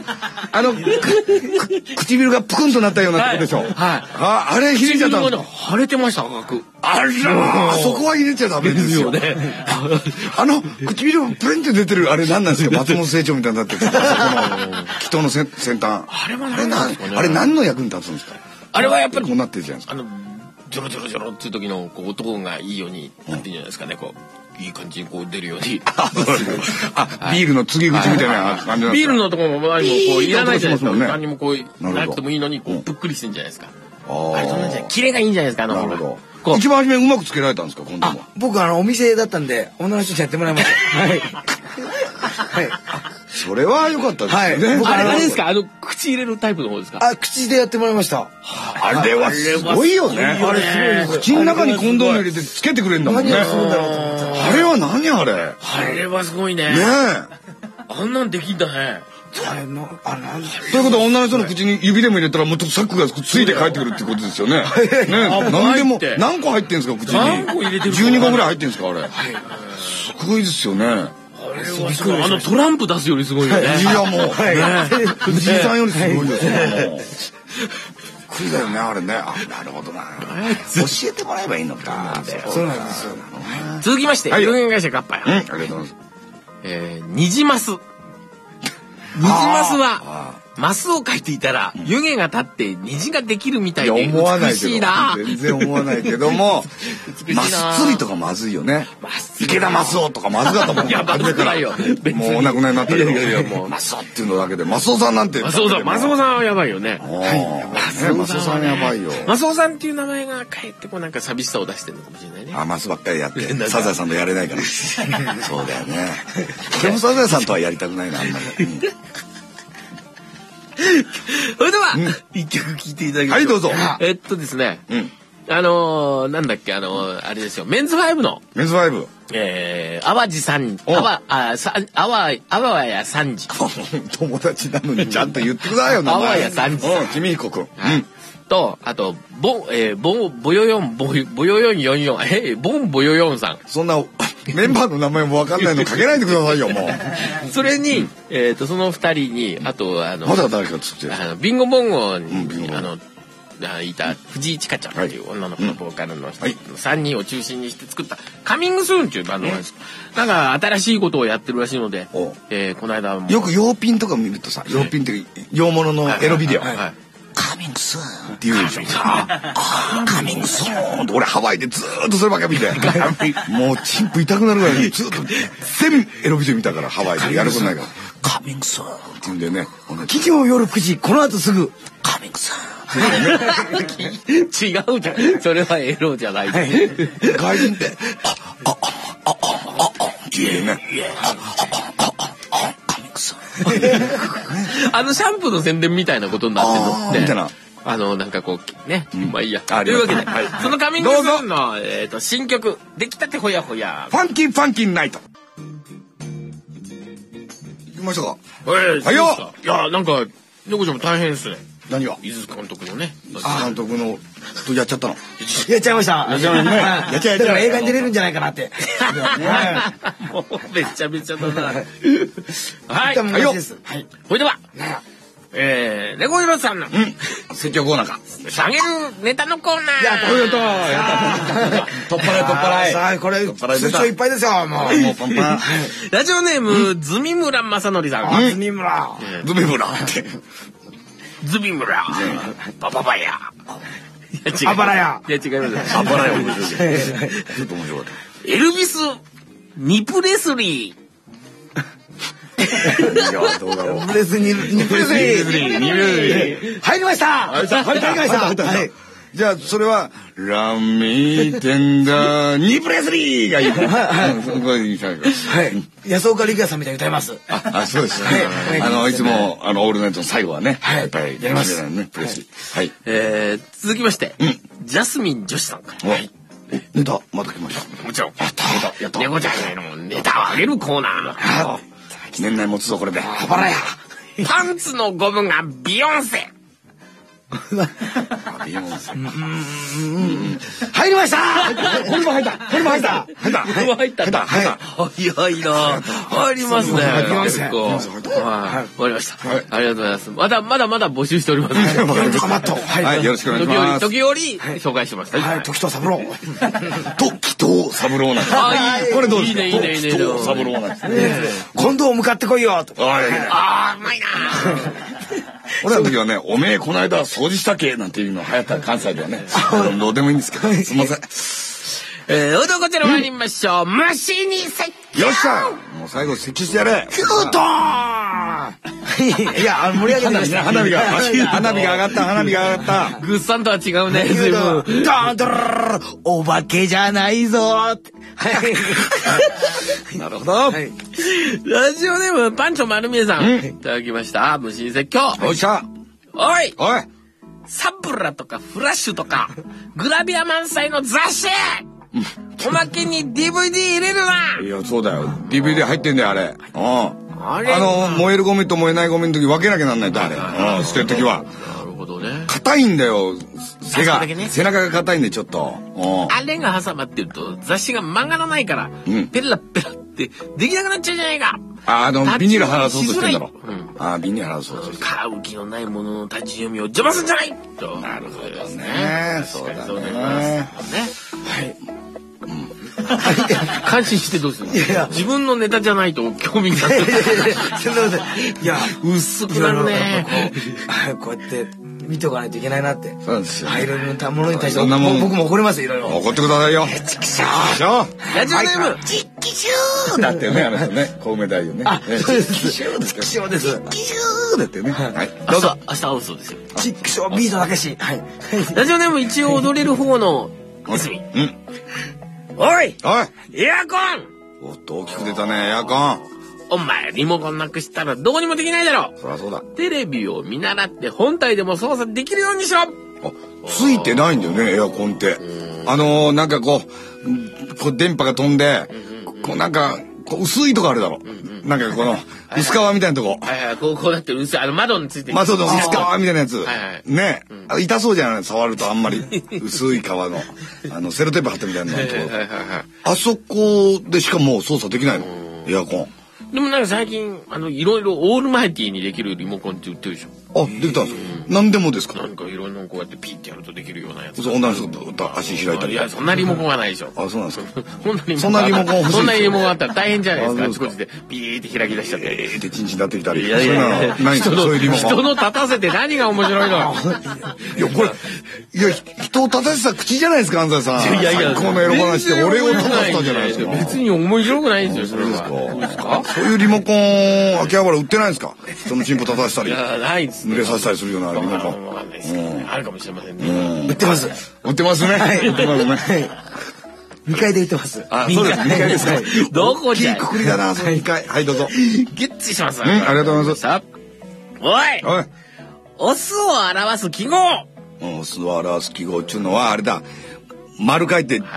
唇がプクンとなったようなとこでしょ。あれひねっちゃったんですか？ 腫れてました赤く。 あそこはひねっちゃダメですよね。唇がプレンって出てるあれ何なんですか？松本清張みたいになってる。人の先端。あれ何の役に立つんですか？ あれはやっぱりこうなってるじゃないですか。 ジョロジョロジョロっていう時の音がいいようになってるんじゃないですかね。こういい感じにこう出るように。ビールの継ぎ口みたいな感じなんですか？ ビールのところも何もこういらないじゃないですか。何にもこうなくてもいいのにこうぷっくりしてんじゃないですか。あれそんなんじゃキレがいいんじゃないですか。 なるほど。一番初めうまくつけられたんですか？今度は。 僕お店だったんで女の人にやってもらいました。はい。はい。 それは良かったですね。 あれですか？口入れるタイプの方ですか？ 口でやってもらいました。 あれはすごいよね。あれすごい。口の中にコンドーム入れてつけてくれるんだもんね。 何をするんだろうと思って。 あれは何あれ？ あれはすごいね。 ねえ。 あんなんできんだね。 ということは女の人の口に指でも入れたらもっとサックがついて帰ってくるってことですよね。何でも何個入ってんですか口に。 何個入れてる ？12個ぐらい入ってんですかあれ。すごいですよね。 あれはすごい。トランプ出すよりすごいよね。 いやもう藤井さんよりすごいですよ。クイだよねあれね。なるほどな。教えてもらえばいいのか。 そうなんですよ。 続きまして有限会社カッパや。 ありがとうございます。 ニジマス。ニジマスはマスを描いていたら湯気が立って虹ができるみたいで美しいな。 全然思わないけどもマス釣りとかまずいよね。池田マスオとかまずかったもん。 いやまずないよ。 もうお亡くなりになったけどマスオっていうのだけでマスオさんなんて。 マスオさんはやばいよね。 マスオさんやばいよ。 マスオさんっていう名前がかえってこうなんか寂しさを出してるのかもしれないね。 マスばっかりやってサザエさんとやれないから。そうだよね。でもサザエさんとはやりたくないなあんまり。 それでは一曲聴いていただきましょう。 はいどうぞ。 ですねなんだっけあれですよメンズ5のメンズ5 淡路さんあわや三時友達なのにちゃんと言ってくださいよ。 あわや三時君彦くんとあとボヨヨン44ボンボヨヨンさん。 そんなメンバーの名前も分かんないのかけないでくださいよもう。 それにその2人にあとまだ誰か作ってるビンゴボンゴにいた藤井千佳ちゃんという女の子のボーカルの人3人を中心にして作ったカミングスーンっていうバンドなんです。なんか新しいことをやってるらしいのでこの間よく洋ピンとか見るとさ洋ピンって洋物のエロビデオカミングスーンって言うでしょ。カミングスーンって俺ハワイでずーっとそればっか見てもうチンプ痛くなるぐらいずっと全部エロビデオ見たからハワイでやることないからカミングスーンって言うんだよね。 企業夜9時この後すぐカミングスーン違うじゃん。それはエロじゃない。 外人ってって言うよね。カミングスーンシャンプーの宣伝みたいなことになってるのってみたいななんかこうねまあいいやというわけでそのカミングスーンの新曲出来たてほやほやファンキンナイト行きましたか。 はいよ。いやなんか猫ちゃんも大変ですね。 何が井筒監督のね。 監督の、やっちゃったの？ やっちゃいました。 やっちゃいましたね。やっちゃだから映画に出れるんじゃないかなって。 もうめちゃめちゃだな。はい。 はいよ。はい。 それでは、レゴイロさんの、 説教コーナーか。 下げるネタのコーナー。 やった。取っ払い。 さあ、これ、通帳いっぱいですよ、もうパンパン。 ラジオネーム、ズミムラマサノリさん。 ズミムラ。 ズミムラって。 ズミムラ。パパパヤ。 あばらや。 いや、違います。 あばらや面白い。ちょっと面白かった。 エルビス・ニプレスリー。 どうだろう。 ニプレスリー。入りました。 入った。じゃあ、それは、ラミーテンダー、ニプレスリーがいい。 はい。安岡力也さんみたいに歌います。 そうですね。いつも、オールナイトの最後はね、やっぱり、 やります。 プレスリー。はい。 続きまして、ジャスミン女子さんから。はい。 ネタ、また来ました。 もちろん。やった。猫ちゃんのネタをあげるコーナー。 年内持つぞ、これで。 あばらや。 パンツのゴムがビヨンセ。 ビヨンセ。 入りました。これも入った。 早いな。入りますね。結構。わかりました。ありがとうございます。まだ募集しております。 はい。 よろしくお願いします。 時折紹介します。 はい。時藤三郎。 時藤三郎なんです。これどうですか？いいね。時藤三郎なんですね。 今度向かってこいよ。 うまいな。 俺らの時はね、おめえこの間掃除したけなんていうの流行った関西ではね、どうでもいいんですけど、すみません。 こちら参りましょう。虫に接近。 よっしゃ。もう最後接近してやれ。 キュートーいや、盛り上げてました。 花火が上がった。 グッサンとは違うね、随分。 お化けじゃないぞ。 なるほど。 ラジオネームパンチョ丸見えさん、いただきました。虫に説教。 よっしゃ。 おい。サプラとかフラッシュとかグラビア満載の雑誌。おまけに DVD 入れるな。 いや、そうだよ。DVD 入ってんだよ、あれ。燃えるゴミと燃えないゴミの時分けなきゃなんないと、あれ。捨てる時は。 なるほどね。 硬いんだよ。背中が硬いんで、ちょっと。 あれが挟まってると雑誌が曲がらないから、ペラペラってできなくなっちゃうじゃないか。 ビニール剥がそうとしてんだろ。ビニール剥がそうとして。 買う気のないものの立ち読みを邪魔するんじゃないと。 なるほどね。そうだね。はい。 感心してどうするの？自分のネタじゃないと興味がない。 いや、 薄くなるね。 こうやって見ておかないといけないなって。 そうですよ。 いろいろなものに対して僕も怒りますよ、いろいろ。 怒ってくださいよ。 チキショー。ラジオネームチキショーだってよね、あの人ね。小梅太夫ね。 そうです。チキショーです。チキショーです。 チキショーだってね。はい。 どうぞ。明日会うそうですよ。 チキショービートだけし。はい。 ラジオネーム一応踊れる方の泉。おいエアコン。 おっと、大きく出たね、エアコン。 お前リモコンなくしたらどうにもできないだろ。 そりゃそうだ。 テレビを見習って本体でも操作できるようにしろ。 ついてないんだよね、エアコンって。なんかこう電波が飛んで、なんか薄いとこあるだろ。なんかこの薄皮みたいなとこ。 こうなってる薄い窓についてる。 窓の薄皮みたいなやつ。ね、痛そうじゃない、触るとあんまり薄い皮のセロテープ貼ってみたいなとこ。あそこでしかもう操作できないの、エアコン。 でもなんか最近いろいろオールマイティーにできるリモコンって売ってるでしょ。 できたんですか。何でもですか。 なんかいろいろこうやってピッてやるとできるようなやつ。 女の人と足開いたり。 いや、そんなリモコンはないでしょ。 そうなんですか。 そんなリモコン欲しい。そんなリモコンあったら大変じゃないですか。あちこちでピーって開き出しちゃって。 でチンチンなってきたり。 いやそういうリモコン。人の立たせて何が面白いの。 いやこれ人を立たせた口じゃないですか、安西さん。いやこのエロ話で俺を立たせたじゃないですか。 別に面白くないんですよ、それは。 そういうリモコン秋葉原売ってないんですか。人のチンポ立たせたり。 いやないです。 濡れさせたりするようなリモコン。 あるかもしれませんね。 売ってます。 売ってますね。売ってますね。 2階で売ってます。 そうです。2階ですか。 どこじゃ。 くくりだな、その2階。はい、どうぞ。 ゲッチします。 ありがとうございます。 おい。オスを表す記号。 オスを表す記号っていうのはあれだ。丸書いて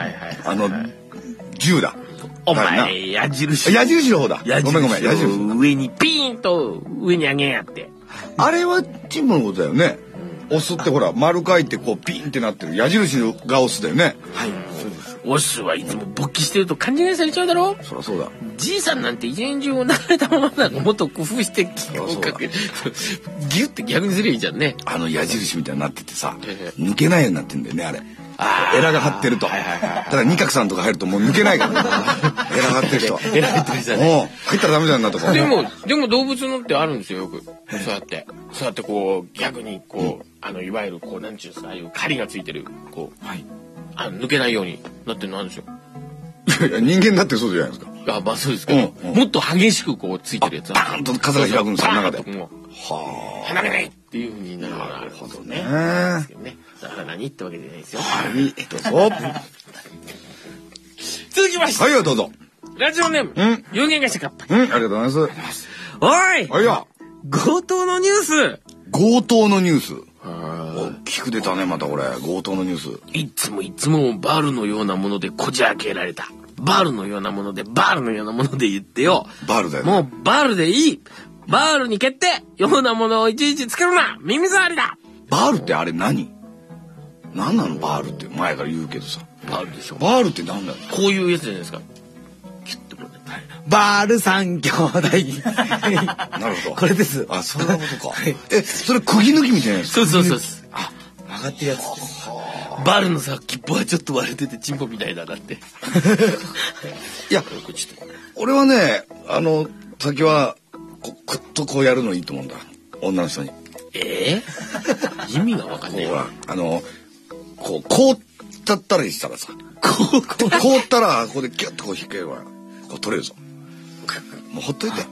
10だ。 お前矢印。 矢印の方だ。ごめん。矢印。 上にピーンと上に上げやって。 あれはチンポのことだよね。 オスってほら丸書いてこうピンってなってる矢印がオスだよね。 はい、そうです。オスはいつも勃起してると勘違いされちゃうだろ。 そりゃそうだ。 じいさんなんて一年中流れたままだからもっと工夫してギュって逆にすればいいじゃんね。 矢印みたいになっててさ、抜けないようになってんだよねあれ。エラが張ってると。だから二角さんとか入るともう抜けないからね。エラ張ってる人。 エラ張ってる人ね。 入ったらダメだなとか。 でも動物のってあるんですよよく。そうやってこう逆にこういわゆるこうなんちゅうんですか、ああいう針がついてるこう抜けないようになってるのあるんですよ。 いや人間だってそうじゃないですか。 まあそうですけど、もっと激しくこうついてるやつ。 バーンと風が開くんですよ中で。 離れないっていう風になるのがあるほどね。だから何ってわけじゃないですよ。 はい、どうぞ。 続きまして。 はい、どうぞ。 ラジオネーム。有限会社カッパ。 ありがとうございます。 おい。 はいや。 強盗のニュース。 強盗のニュース。大きく出たねまたこれ強盗のニュース。 いつもバールのようなものでこじ開けられた。バールのようなものでバールのようなもので言ってよ。 バールだよね。 もうバールでいい。バールに決定。ようなものをいちいちつけるな。耳障りだ。 バールってあれ何なのバールって前から言うけどさ。 バールでしょ。 バールって何なの。 こういうやつじゃないですか。 バール三兄弟。なるほど。 これです。 あ、そういうことか。それ釘抜きみたいなやつ。 そう。 曲がってるやつ。 バールの先っぽはちょっと割れててチンポみたいだなって。 いや、俺はね、先はくっとこうやるのいいと思うんだ。女の人に。 意味がわかんない。 ほらこうだったりしたらさ、こうったらここでギュッとこう引けばこう取れるぞ。もうほっといて。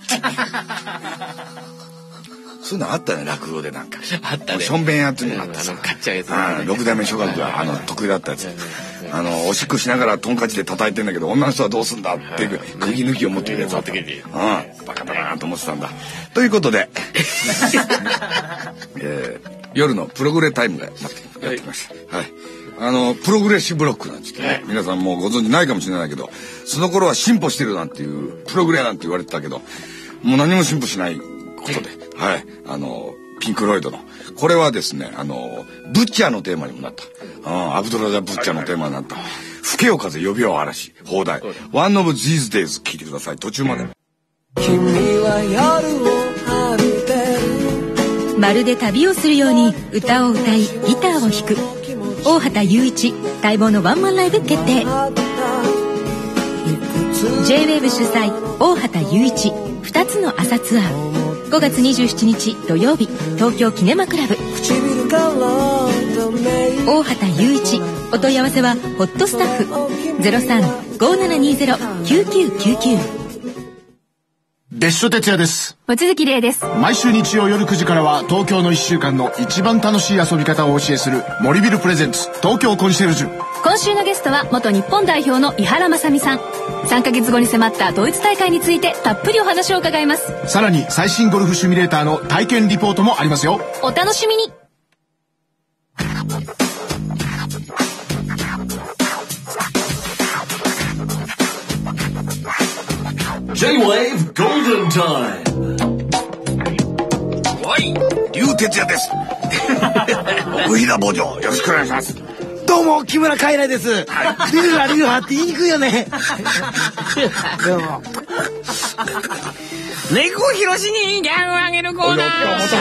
そういうのあったね落語でなんか。 あったね。 しょんべんやつになってさ。 買っちゃうやつ。 六代目諸学が得意だったやつ。おしっこしながらトンカチで叩いてんだけど女の人はどうすんだっていう釘抜きを持ってるやつあった。バカだなと思ってたんだ。ということで夜のプログレタイムでやってきました。はい。プログレッシブロックなんですけどね、皆さんもうご存知ないかもしれないけど、その頃は進歩してるなんていうプログレなんて言われてたけど、もう何も進歩しないことで、はい、ピンクロイドのこれはですね、ブッチャーのテーマにもなった、アブドラザ・ブッチャーのテーマになった「吹けよ風呼びよ嵐」放題「One of These Days」聞いてください。途中まで。 君は夜を歩いてる。 まるで旅をするように歌を歌いギターを弾く大畑雄一待望のワンマンライブ決定。 J-WAVE 主催大畑雄一2つの朝ツアー、5月27日土曜日東京キネマクラブ。大畑雄一、お問い合わせはホットスタッフ 03-5720-9999。 別所哲也です。 望月玲です。 毎週日曜夜9時からは東京の1週間の一番楽しい遊び方をお教えする森ビルプレゼンツ東京コンシェルジュ。 今週のゲストは元日本代表の井原正美さん。3ヶ月後に迫ったドイツ大会についてたっぷりお話を伺います。 さらに最新ゴルフシミュレーターの体験リポートもありますよ。 お楽しみに。 J-Wave Golden Time。 おい、龍哲也です。奥飛騨坊城よろしくお願いします。 どうも木村カエラです。ルーハって言いにくいよね。どうも。 猫ひろしにギャグをあげるコーナー。 また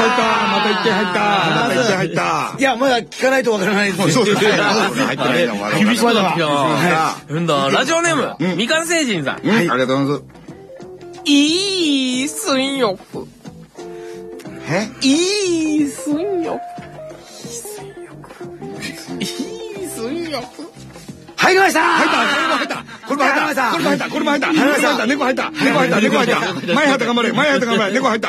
入った。 いやまだ聞かないとわからないです。 そうですね。入ってないのもある。 厳しくなってきた。ラジオネームみかん星人さん。 ありがとうございます。 いい水浴。いい水浴。 入りました。 これも入った。猫入った。前入った頑張れ。猫入った。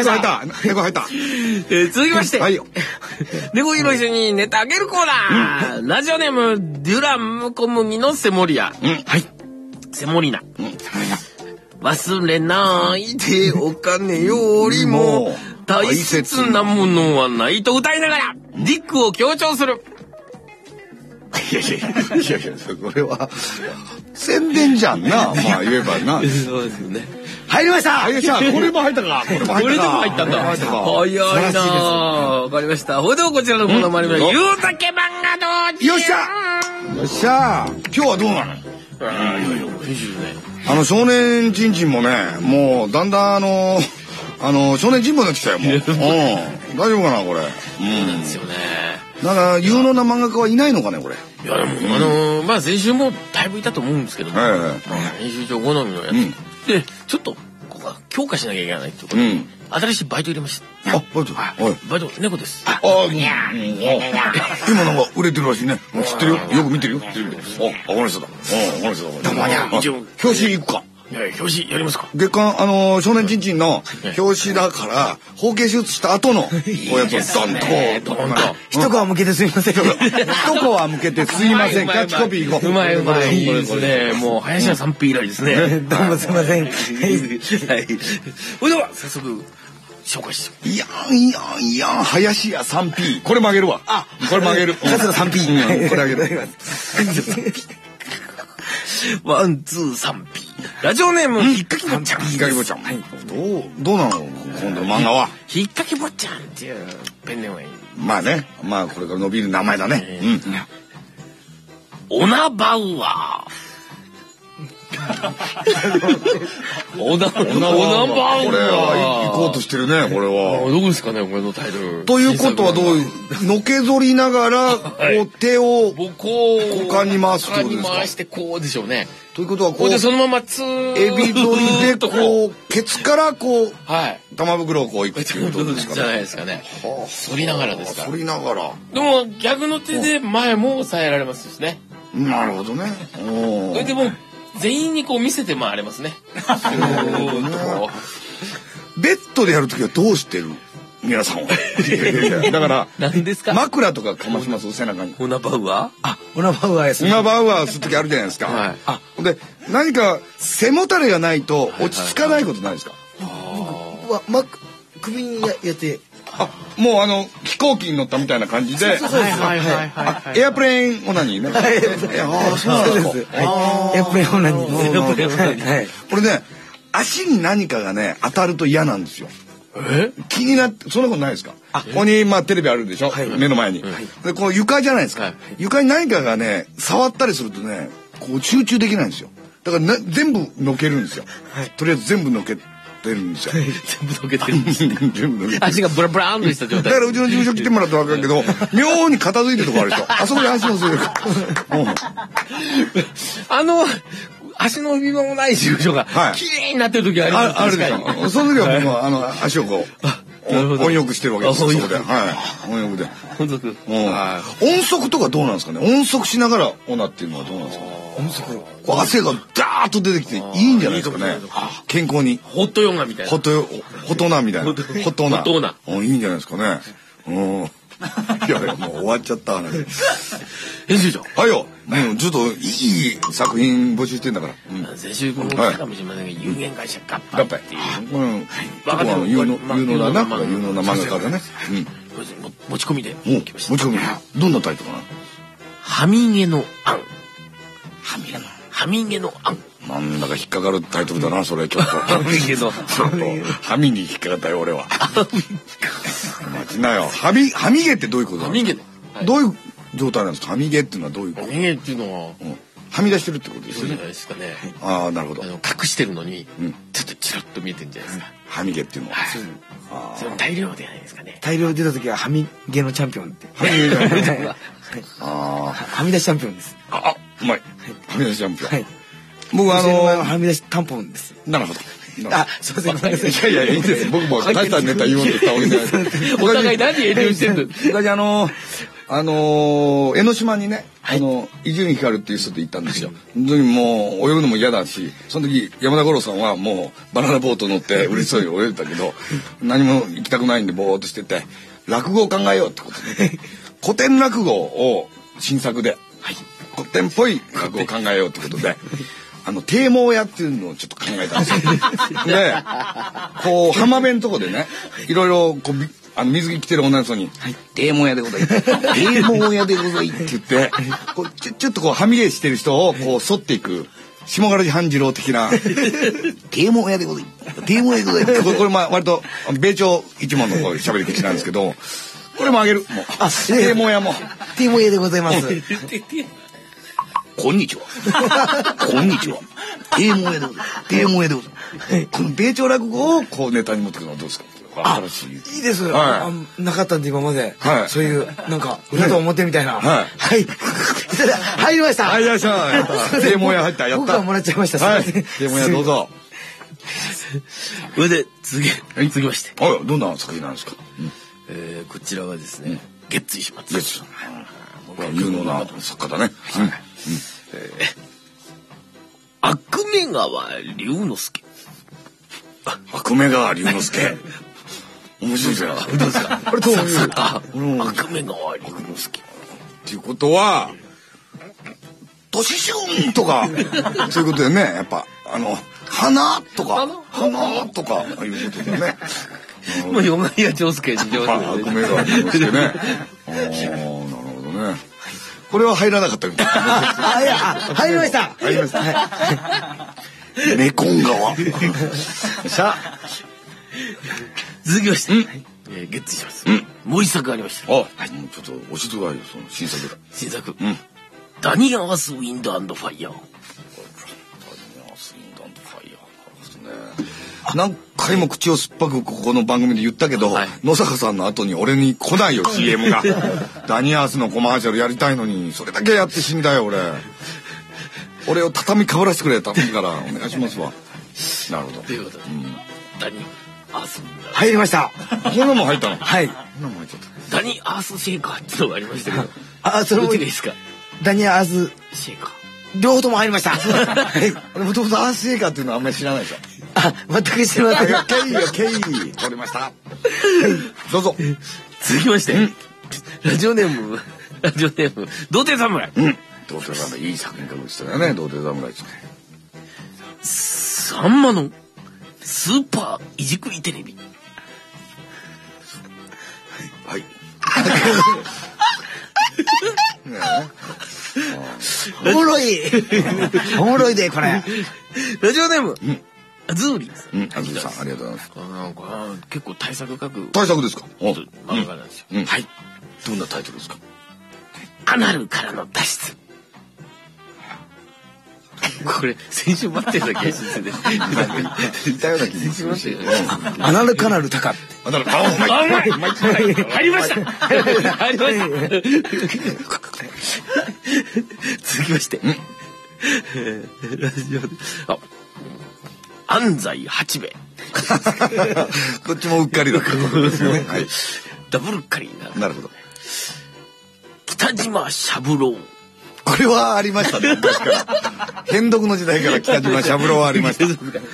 続きまして。猫ひろしにネタあげるコーナー。ラジオネームデュラム小麦のセモリア。はい。セモリナ。忘れないでお金よりも大切なものはないと歌いながらディックを強調する。 いやこれは宣伝じゃんな。まあ言えばな。 そうですよね。 入りました。 入りました。これも入ったか。これでも入ったんだ。早いな。わかりました。ほいではこちらのコーナーもあります。ゆうたけ漫画道場。 よっしゃ。よっしゃ。今日はどうなの？少年ジンジンもね、もうだんだん少年ジンボになってきたよもう。大丈夫かなこれ。 なんですよね。 だから有能な漫画家はいないのかねこれ。 いやでもまあ先週もだいぶいたと思うんですけども、編集長好みのやつでちょっとここは強化しなきゃいけないってことで新しいバイト入れました。 バイト。 バイト猫です。 今なんか売れてるらしいね。知ってるよ。よく見てるよ。この人だ。この人だ。表紙行くか。 表紙やりますか。 月刊少年ちんちんの表紙だから包茎手術した後のこうやってドンとこう一皮向けてすいません。 一皮向けてすいません。キャッチコピーいこう。 うまいうまいですね。もう林家三匹以来ですね。 どうもすいません。はい。 それでは早速紹介して。 いやん林家三匹。これ曲げるわ。これ曲げる。 桂三匹。 これあげる。 ワンツー3ピー。ラジオネームひっかき坊ちゃん。 ひっかき坊ちゃん。どうなの今度の漫画は。 ひっかき坊ちゃんっていうペンネームがいい。 まあね、まあこれから伸びる名前だね。 オナバウアー。オナバウアー。 これは行こうとしてるね、これは。 どこですかね、これのタイトル。 ということはどういう、のけぞりながら、こう手を股間に回すってことですか。 回してこうでしょうね。 ということはこう、 でそのままツーエビ反りでこう、ケツからこう、玉袋をこういくっていうことですかね。 じゃないですかね。反りながらですから。 反りながら。 でも逆の手で前も押さえられますしね。 なるほどね。 それでも全員にこう見せて回れますね。 ベッドでやるときはどうしてる皆さんは。だから何ですか。 枕とかかまします背中に。 オナバウアー。 オナバウアーです。 オナバウアーするときあるじゃないですか。で何か背もたれがないと落ち着かないことないですか。 首にやって。 もう飛行機に乗ったみたいな感じで。エアプレーンオナニーね。 そうです。エアプレーンオナニー。 これね、足に何かがね当たると嫌なんですよ。気になってそんなことないですか。ここにテレビあるでしょ、目の前に。でこう床じゃないですか。床に何かがね触ったりするとねこう集中できないんですよ。だから全部のけるんですよ。とりあえず全部のけてるんですよ。 全部のけてるんですね。足がブラブラーンとした状態。 だからうちの事務所来てもらったら分かるけど、妙に片付いてるとこあるでしょ。あそこに足乗せる。 足の指輪もない事務所が綺麗になってる時あります。 あるでしょ。その時は僕は足をこう音読してるわけです。そこで。音読で。音速とかどうなんですかね。音速しながらオナっていうのはどうなんですか。音速。汗がダーッと出てきていいんじゃないですかね。健康に。 ホットヨガみたいな。 ホトナみたいな。ホトナ。いいんじゃないですかね。いやもう終わっちゃった話。 編集長。 はいよ。ちょっといい作品募集してんだから。 先週も言ったかもしれませんが、有限会社合併っていう。 有能だな。有能な漫画家だね。 持ち込みで。 持ち込み。どんなタイトルかな。 はみげのあん。はみげのあん。 なんだか引っかかるタイトルだな、それちょっと。はみに引っかかったよ、俺は。待ちなよ。はみげってどういうことだ。 はみげ。 どういう状態なんですか。はみげっていうのはどういうこと。 はみげっていうのは。 はみ出してるってことですよね。 そうじゃないですかね。 ああ、なるほど。 隠してるのに、ちょっとチラッと見えてるんじゃないですか。 はみげっていうのは。 それ大量ではないですかね。 大量出た時ははみげのチャンピオンって。はみ出しチャンピオンです。 うまい。はみ出しチャンピオン。 僕はみ出しタンポンです。 なるほど。 すいません、ごめんなさい。 いやいいです。僕も大したネタ言おうとしたわけじゃないです。 お互い何遠慮してんの。 昔江ノ島にね、伊集院光っていう人と行ったんですよ。もう泳ぐのも嫌だし、その時山田五郎さんはもうバナナボート乗って嬉しそうに泳いでたけど、何も行きたくないんでぼーっとしてて、落語を考えようってことで、古典落語を新作で、古典っぽい落語を考えようってことで、堤防屋っていうのをちょっと考えたんですよ。で、こう浜辺のとこでね、いろいろこう水着着てる女の人に「堤防屋でござい」「堤防屋でござい」って言って、ちょっとこうはみ出してる人をこう沿っていく下唐寺半次郎的な堤門屋でございます堤門屋でございますこれ割と米朝一門の喋り口なんですけど、これもあげる。もう堤門屋も堤門屋でございます。 こんにちは。こんにちは。堤門屋でございます。堤門屋でございます。この米朝落語をこうネタに持ってくるのはどうですか。 あ、いいです。なかったんで今まで。そういうなんか裏と表みたいな。はい。入りました。 入りました。堤門屋入った。やった。 僕はもらっちゃいました。 堤門屋どうぞ。 それで続きまして。 どんな作品なんですか。 こちらはですね、月追始末。 月。有能な作家だね。 悪目川龍之介。 悪目川龍之介。面白いじゃん。 どうですか。これどうですか。悪目川龍之介。 っていうことは、年春とか、そういうことだよね。やっぱ、花とかいうことだよね。 もう、ヨガイヤ長介に上手。 悪目川龍之介ね。なるほどね。これは入らなかったみたい。 入りました。 入りました。メコン川。さあ。 続きまして、ゲッツします。もう一作ありました。 ちょっと押しづらいよ、その新作。 新作。ダニアースウィンド&ファイヤー。ダニアースウィンド&ファイヤー。なるほどね。何回も口を酸っぱくここの番組で言ったけど、野坂さんの後に俺に来ないよ CM が。ダニアースのコマーシャルやりたいのにそれだけやって死んだよ俺。俺を畳かぶらせてくれ頼むからお願いしますわ。なるほど。 ということで、ダニアース入りました。 こんなもん入ったの。 はい。 こんなもん入っちゃった。 ダニアースシェイカーってのがありましたけど。 それもいいですか。 ダニアースシェイカー。 両方とも入りました。 俺もともとアースシェイカーっていうのはあんまり知らないでしょ。 全く知らない。 ケイ取りました。どうぞ。 続きまして、ラジオネーム童貞侍。 童貞侍いい作品かもしれないね。童貞侍ですね。 さんまのスーパーいじくりテレビ。 はい。 おもろいでこれ。 ラジオネームアズーリー。 アズーリーさんありがとうございます。 なんか結構対策書く。 対策ですか。 漫画なんですよ。 はい。どんなタイトルですか。 アナルからの脱出。これ先週待ってた気がするね。 言ったような気がするし。 アナルカナルタカ。 アナル入りました。入りました。続きまして。ラジオ安西八兵衛。 こっちもうっかりだったね。 ダブルっかりなるほど。 北島三郎。 これはありましたね。確かに。変読の時代から北島三郎はありました。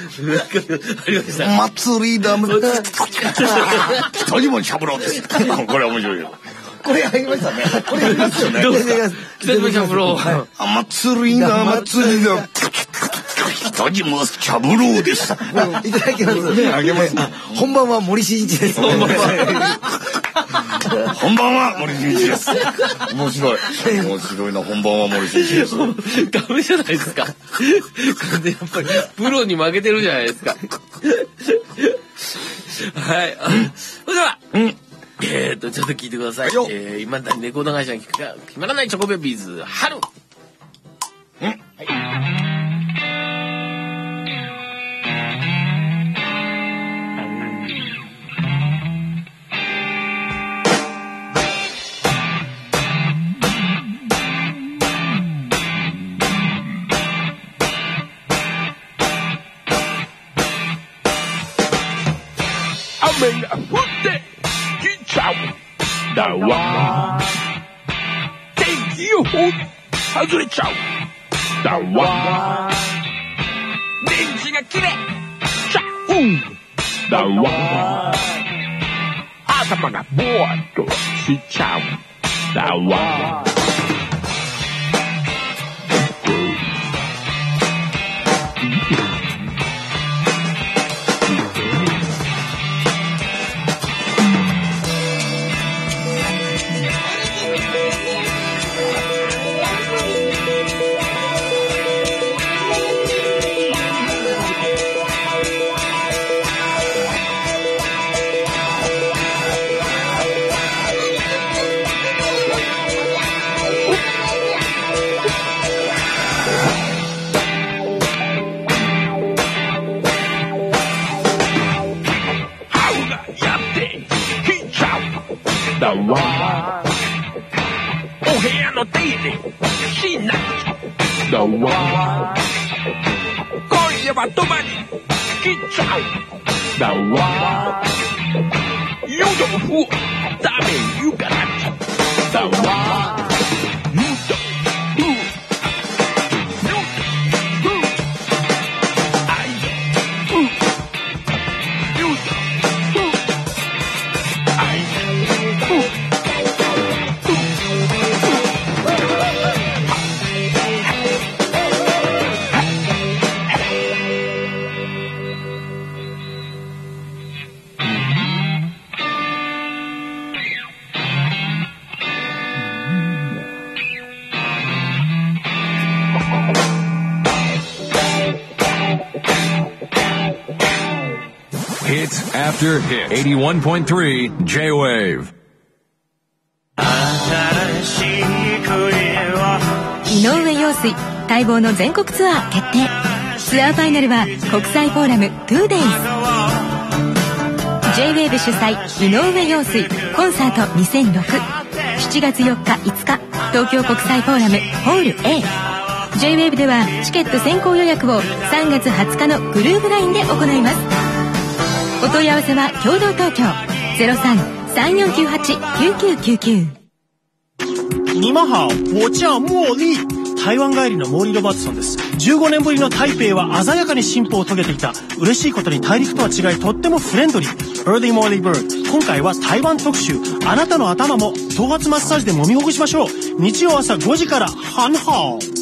祭りだ。北島三郎です。これ面白いよ。 これ入りましたね。これ入りますよね。 北島三郎。 祭りだ。北島三郎です。 いただきます。 あげます。 本番は森進一です。 本番は森進一です。面白いな。本番は森進一です。 ダメじゃないですか。やっぱりプロに負けてるじゃないですか。はい。それでは。ちょっと聞いてください。今だにレコード会社に決まらないチョコベビーズ春。 雨が降ってきちゃうだわ。天気予報外れちゃうだわ。電池が切れちゃうだわ。頭がぼーっとしちゃうだわ。 わお部屋の手入れしないだわ今夜は泊まり来ちゃうだわ湯豆腐を食べるからだわ Hits after hits. 81.3 J-Wave. 井上陽水待望の全国ツアー決定。ツアーファイナルは国際フォーラム 2days。 J-Wave 主催井上陽水コンサート2006。7月4日5日東京国際フォーラムホール A。 J-Wave ではチケット先行予約を3月20日のグループ LINE で行います。お問い合わせは共同東京 03-3498-9999。 你们好，我叫茉莉。台湾帰りのモーリー・ロバートソンです。15年ぶりの台北は鮮やかに進歩を遂げていた。嬉しいことに大陸とは違いとってもフレンドリー。バーディー・モーリー・バード。今回は台湾特集。あなたの頭も頭髪マッサージで揉みほぐしましょう。日曜朝5時からハンハー。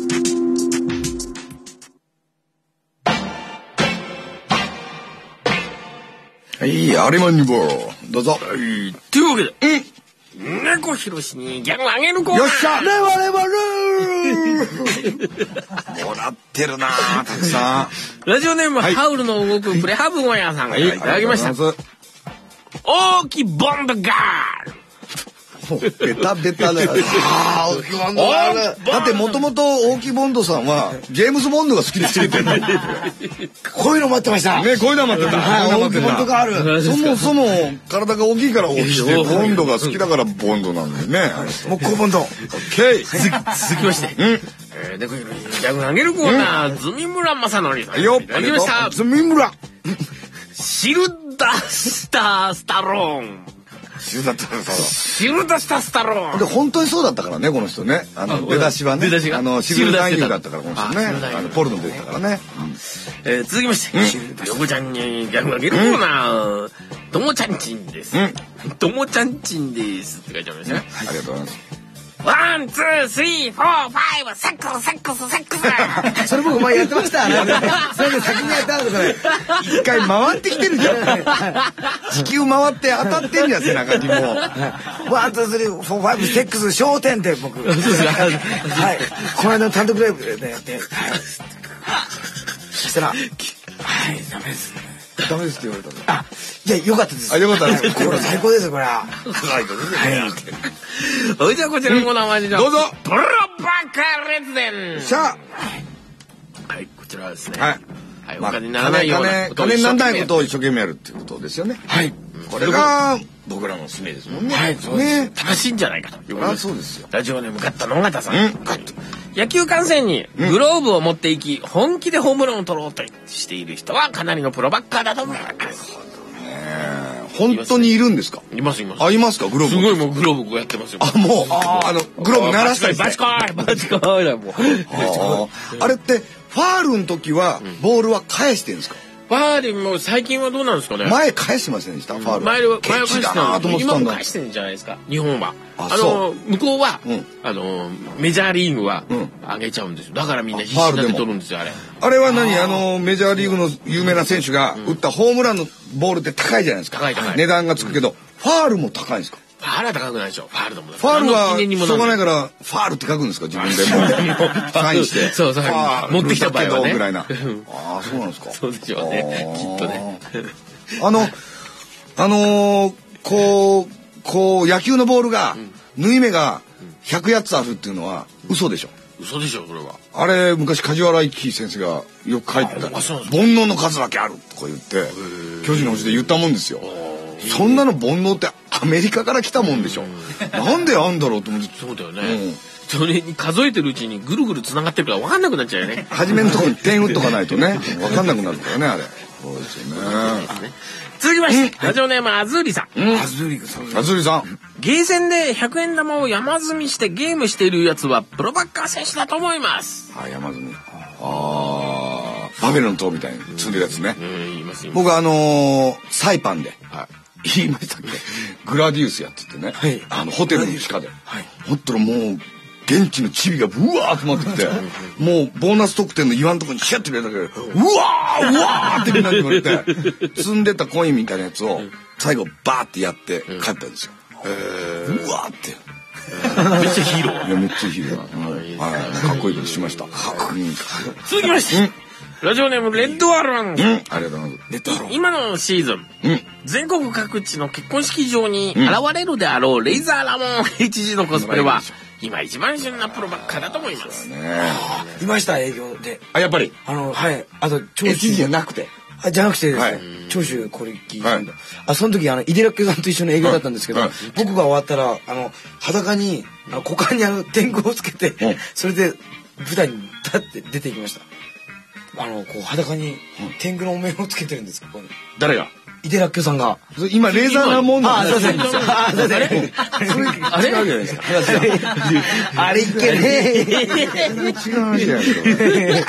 はい、有馬にぼどうぞ。 というわけで、猫ひろしにギャグあげるコーナー。 よっしゃレバレバルーもらってるなぁ、たくさん。ラジオネーム、ハウルの動くプレハブ小屋さんがいただきました。大きボンドガール。 ベタベタだよ。ああ、大きボンドガール。だってもともと大きボンドさんはジェームズボンドが好きでつけてる。 こういうの待ってました。 ね、こういうの待ってた。 大きボンドガール。 そもそも体が大きいから大きくて、ボンドが好きだからボンドなんだよね。 もうこうボンド。オッケー。続きまして。猫ひろしにギャグあげるコーナー、ズミムラマサノリさん。 よっ、 いただきました。 ズミムラ。 シルダスタースタローン。 シルダスタスタローン。 で本当にそうだったからね、この人ね。出だしはね。シル男優だったからこの人ね。ポルノ出てたからね。 続きまして、ヨコちゃんにギャグあげるコーナー、ともちゃんちんです。ともちゃんちんですって書いてありましたね。 ありがとうございます。 ワン、ツー、スリー、フォー、ファイブ、セックス、セックス、セックス。 それ僕前やってました。それで先にやったんですね。 一回回ってきてるじゃん。地球回って当たってんじゃん、背中にも。 ワン、ツー、スリー、フォー、ファイブ、セックス、焦点で僕。はい。この間の単独ライブでやって。そしたら、はい、ダメですね。 ダメですって言われたの。 あ、いや、よかったです。 あ、よかったです。 これ最高ですよ、これは。 それじゃあこちらのコーナーまでどうぞ。プロバカ列伝。 さあ。はい、こちらはですね。 はい。 お金にならないようなことを金にならないことを一生懸命やるっていうことですよね。 はい。 これが僕らの使命ですもんね。 はい、そうです。正しいんじゃないかということで。 そうですよ。 ラジオネームガッタ野方さん。野球観戦にグローブを持っていき、本気でホームランを取ろうとしている人はかなりのプロバッカーだと思います。 本当にいるんですか？ いますいます。 あ、いますか？グローブ。 すごいもうグローブこうやってますよ。 あ、もうグローブ鳴らしたりして。 バチコーイバチコーイだもう。 あれってファールの時はボールは返してるんですか？ ファールも最近はどうなんですかね。 前返してませんでした？ファール。 前は返してたな。今も返してるんじゃないですか。日本は。向こうはメジャーリーグは上げちゃうんですよ。だからみんな必死になって取るんですよあれ。 あれは何？メジャーリーグの有名な選手が打ったホームランのボールって高いじゃないですか。 高い高い。 値段がつくけどファールも高いんですか？ ファールは高くないでしょ。ファールでも。 ファールはしょうがないからファールって書くんですか？自分でもサインして。 そうそう。持ってきた場合はね。 ぐらいな。ああ、そうなんですか。 そうでしょうね。きっとね。 こう野球のボールが縫い目が100つあるっていうのは嘘でしょ？ 嘘でしょそれは。 あれ昔梶原一騎先生がよく書いてた。煩悩の数だけあるとか言って巨人の星で言ったもんですよ。そんなの煩悩ってアメリカから来たもんでしょ。なんであんだろうと思って。 そうだよね。それに数えてるうちにぐるぐる繋がってるから分かんなくなっちゃうよね。 初めのところに点打っとかないとね、分かんなくなるからね、あれ。そうですよね。 続きまして、ラジオネームあずーりさん。 あずーりさん。 ゲーセンで100円玉を山積みしてゲームしているやつはプロバッカー選手だと思います。 山積み。バベルの塔みたいに積んでるやつね。僕サイパンで。言いましたっけ、グラディウスやっててね、ホテルの地下で、ほったらもう現地のチビがブワー集まってきて、もうボーナス特典の岩のとこにシャッて入れただけでうわーってみんなに言われて、積んでたコインみたいなやつを最後バーってやって帰ったんですよ。うわーってめっちゃヒーロー。 いやめっちゃヒーロー。かっこいいことしました。 続きまして、ラジオネームレッドアロン。 ありがとうございます。 今のシーズン、全国各地の結婚式場に現れるであろうレイザーラモン HG のコスプレは今一番旬なプロバッカーだと思います。 いました営業で。 やっぱりあと長州じゃなくてじゃなくてですね、長州小力さんだ。その時イデラッケさんと一緒の営業だったんですけど、僕が終わったら裸に股間に天狗をつけて、それで舞台に立って出ていきました。こう裸に天狗のお面をつけてるんです。ここに誰が？ イデラッキョさんが今レーザーラモンのそうですね。 あれ違うじゃないですか。 あれいけねえ。 違うじゃないですか。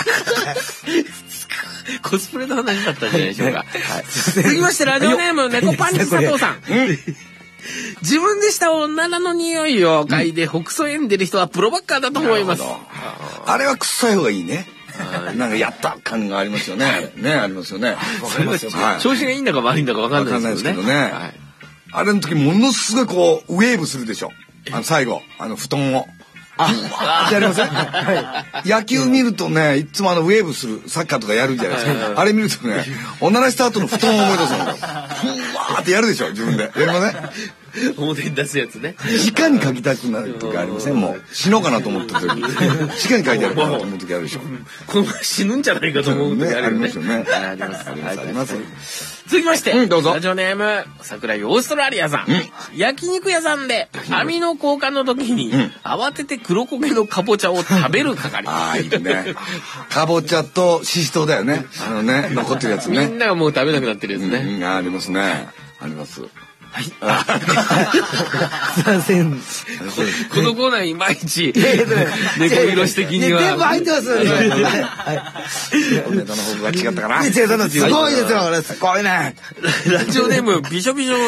コスプレの話だったんじゃないでしょうか。続きましてラジオネーム猫パンチ佐藤さん。自分でした女の匂いを嗅いでほくそ笑んでる人はプロバッカーだと思います。 あれは臭い方がいいね。なんかやった感がありますよね。ありますよね。 調子がいいんだか悪いんだか分かんないですけどね。 あれの時ものすごいこうウェーブするでしょ。最後布団を。やりません？野球見るとね、いつもウェーブするサッカーとかやるじゃないですか。あれ見るとね、おならした後の布団を思い出すの。ふわーってやるでしょ、自分で。やりません？ 表に出すやつね。 直に書きたくなる時ありません？もう死のうかなと思った時、直に書いてあるかなと思う時あるでしょ。 この前死ぬんじゃないかと思う時あるよね。 ありますよね。あります。 続きまして、 どうぞ。 ラジオネーム桜井オーストラリアさん。焼肉屋さんで網の交換の時に慌てて黒焦げのかぼちゃを食べる係。 いいね。かぼちゃとししとうだよね。残ってるやつね。 みんながもう食べなくなってるやつね。 ありますね。あります。 はい。すいません。 このコーナーいまいち猫色指的には全部入ってます。 おネタの方が違ったかな。 すごいですよ。すごいね。 ラジオネームびしょびしょ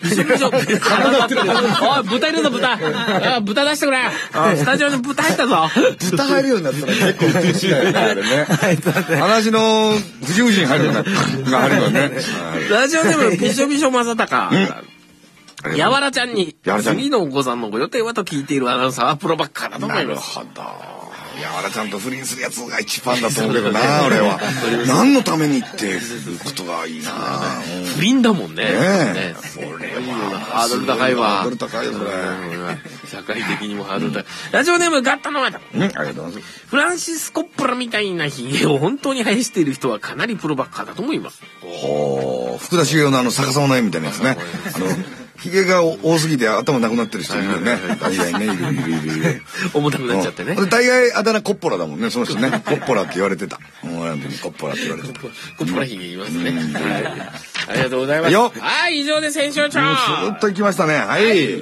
おい豚いるぞ豚出してくれ。スタジオに豚入ったぞ。 豚入るようになったら結構嬉しいだよね、あれね。話の不従順入るようなあるよね。 ラジオネームびしょびしょ正隆。やわらちゃんに次のお子さんのご予定はと聞いているアナウンサーはプロバッカーだと思います。 なるほど。やわらちゃんと不倫するやつが一番だと思うけどな、俺は。何のためにっていうことがいいな。 不倫だもんね。 それはハードル高いわ。 ハードル高いよ、それ。 社会的にもハードル高い。ラジオネームガッタのまた。 ありがとうございます。 フランシス・コッポラみたいなヒゲを本当に生やしている人はかなりプロバッカーだと思います。 福田茂雄の逆さまの絵みたいなやつね。ヒゲが多すぎて頭なくなってる人いるよね。大概ね、いる。 重たくなっちゃってね。 大概あだ名コッポラだもんね、その人ね。コッポラって言われてた。コッポラって言われてた。 コッポラヒゲ言いますね。ありがとうございます。はい、以上で選手長。 ずっと行きましたね。はい。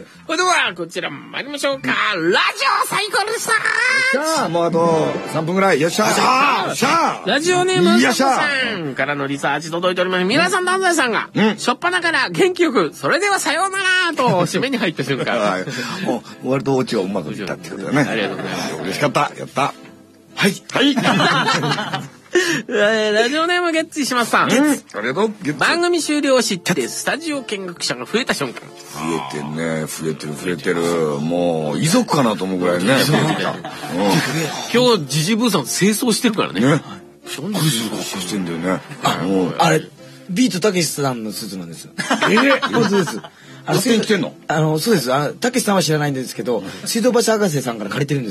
それでは、こちら参りましょうか。ラジオサイコロスターツ。もうあと3分ぐらい。よっしゃラジオネームサコさんからのリサーチ届いております。皆さん、丹西さんが、しょっぱなから元気よく、それではさようならと締めに入った瞬間。 割とオチがうまくいったってことだね。 ありがとうございます。 嬉しかった。やった。 はい。 ラジオネームゲッツイしますさん。 ありがとう。 番組終了を知ってスタジオ見学者が増えた瞬間。 増えてる。もう遺族かなと思うぐらいね。 今日ジジブーさん清掃してるからね。 してんだよね。 あれビートたけしさんのスーツなんですよ。本当です。 勝手に着てんの？ そうです。たけしさんは知らないんですけど、水道橋博士さんから借りてるんです。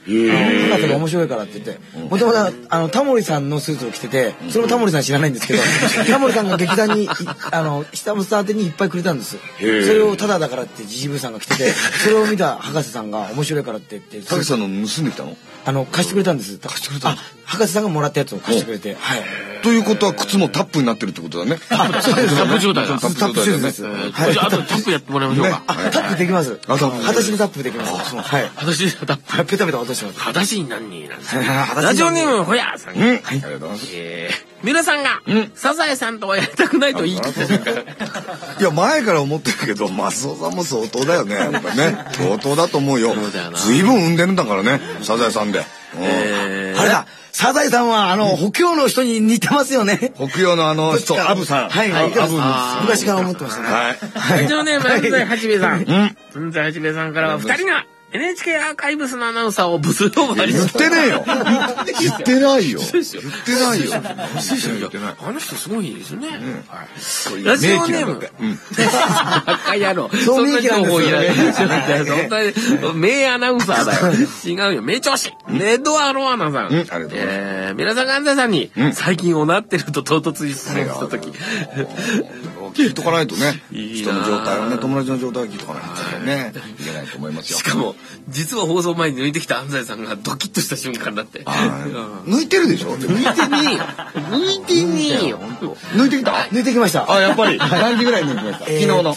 博士が面白いからって言って、もともとタモリさんのスーツを着てて、それもタモリさん知らないんですけど、タモリさんが劇団に下も伝てにいっぱいくれたんです。それをタダだからってジジブーさんが着てて、それを見た博士さんが面白いからって言って、 博士さんの盗んできたの？ 貸してくれたんです。 貸してくれた。 あ、博士さんがもらったやつを貸してくれて、はい。 ということは靴もタップになってるってことだね。 そうです。 タップ状態だ。 タップシューズです。 じゃあ、あとタップやってもらいましょうか。 タップできます。裸足でタップできます。はい。 裸足でタップ。 ペタペタ落とします。 裸足に何人なんですか？ラジオネーム、ほやさん。はい。ありがとうございます。皆さんが、サザエさんとはやりたくないと言い切ってたから。 いや、前から思ってるけど、マスオさんも相当だよね。やっぱね。相当だと思うよ。随分産んでるんだからね、サザエさんで。 あれだ、サザエさんは、北洋の人に似てますよね。 北洋の人、アブさん。 はい、アブ昔から思ってましたね。 はい。ラジオネーム、安西八兵衛さん。安西八兵衛さんからは、二人が、NHK アーカイブスのアナウンサーをブス呼ばれ言ってねえよ。言ってないよ。言ってないよ。 あの人すごいですね。ラジオネーム。バカ野郎。そんな情報いらない。本当に名アナウンサーだよ。違うよ。名調子。レッドアロアナさん。皆さんが安西さんに、最近おなってると唐突に質問したとき。 聞いとかないとね。人の状態をね、友達の状態を聞いとかないとね。いけないと思いますよ。 しかも、実は放送前に抜いてきた安西さんがドキッとした瞬間だって。 抜いてるでしょ？ 抜いてねえよ。抜いてねえよ。 抜いてきた？ 抜いてきました。 あ、やっぱり。何時ぐらいに抜いてました？昨日の。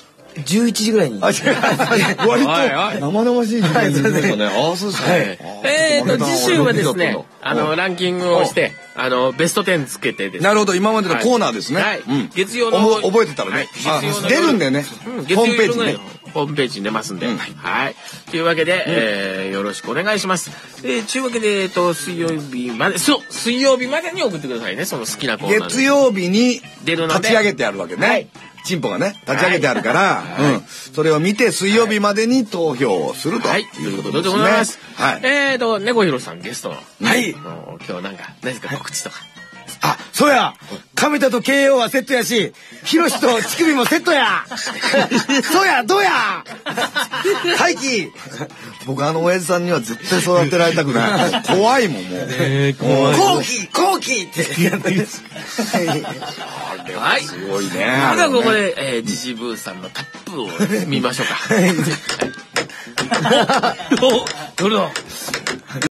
11時ぐらいに。 割と生々しい時間に抜いてましたね。あ、そうですね。 次週はですね、ランキングをして、ベスト10つけてですね。 なるほど、今までのコーナーですね。 はい。月曜の。 覚えてたらね。出るんだよね。ホームページね。 ホームページに出ますんで。はい。というわけで、よろしくお願いします。というわけで、水曜日まで、水曜日までに送ってくださいね、その好きなコーナー。 月曜日に立ち上げてあるわけね。チンポがね、立ち上げてあるから、それを見て水曜日までに投票をするということでございます。 はい。猫ひろさんゲストの。はい。今日は何ですか、告知とか。 あ、そうや、亀田と KO はセットやし、ヒロシと乳首もセットや。そうや、どうや。 大輝。僕親父さんには絶対育てられたくない。怖いもん、もう。 後期ってやってる。 はい。 すごいね。 まだここで、ジジブーさんのタップを見ましょうか。どれだ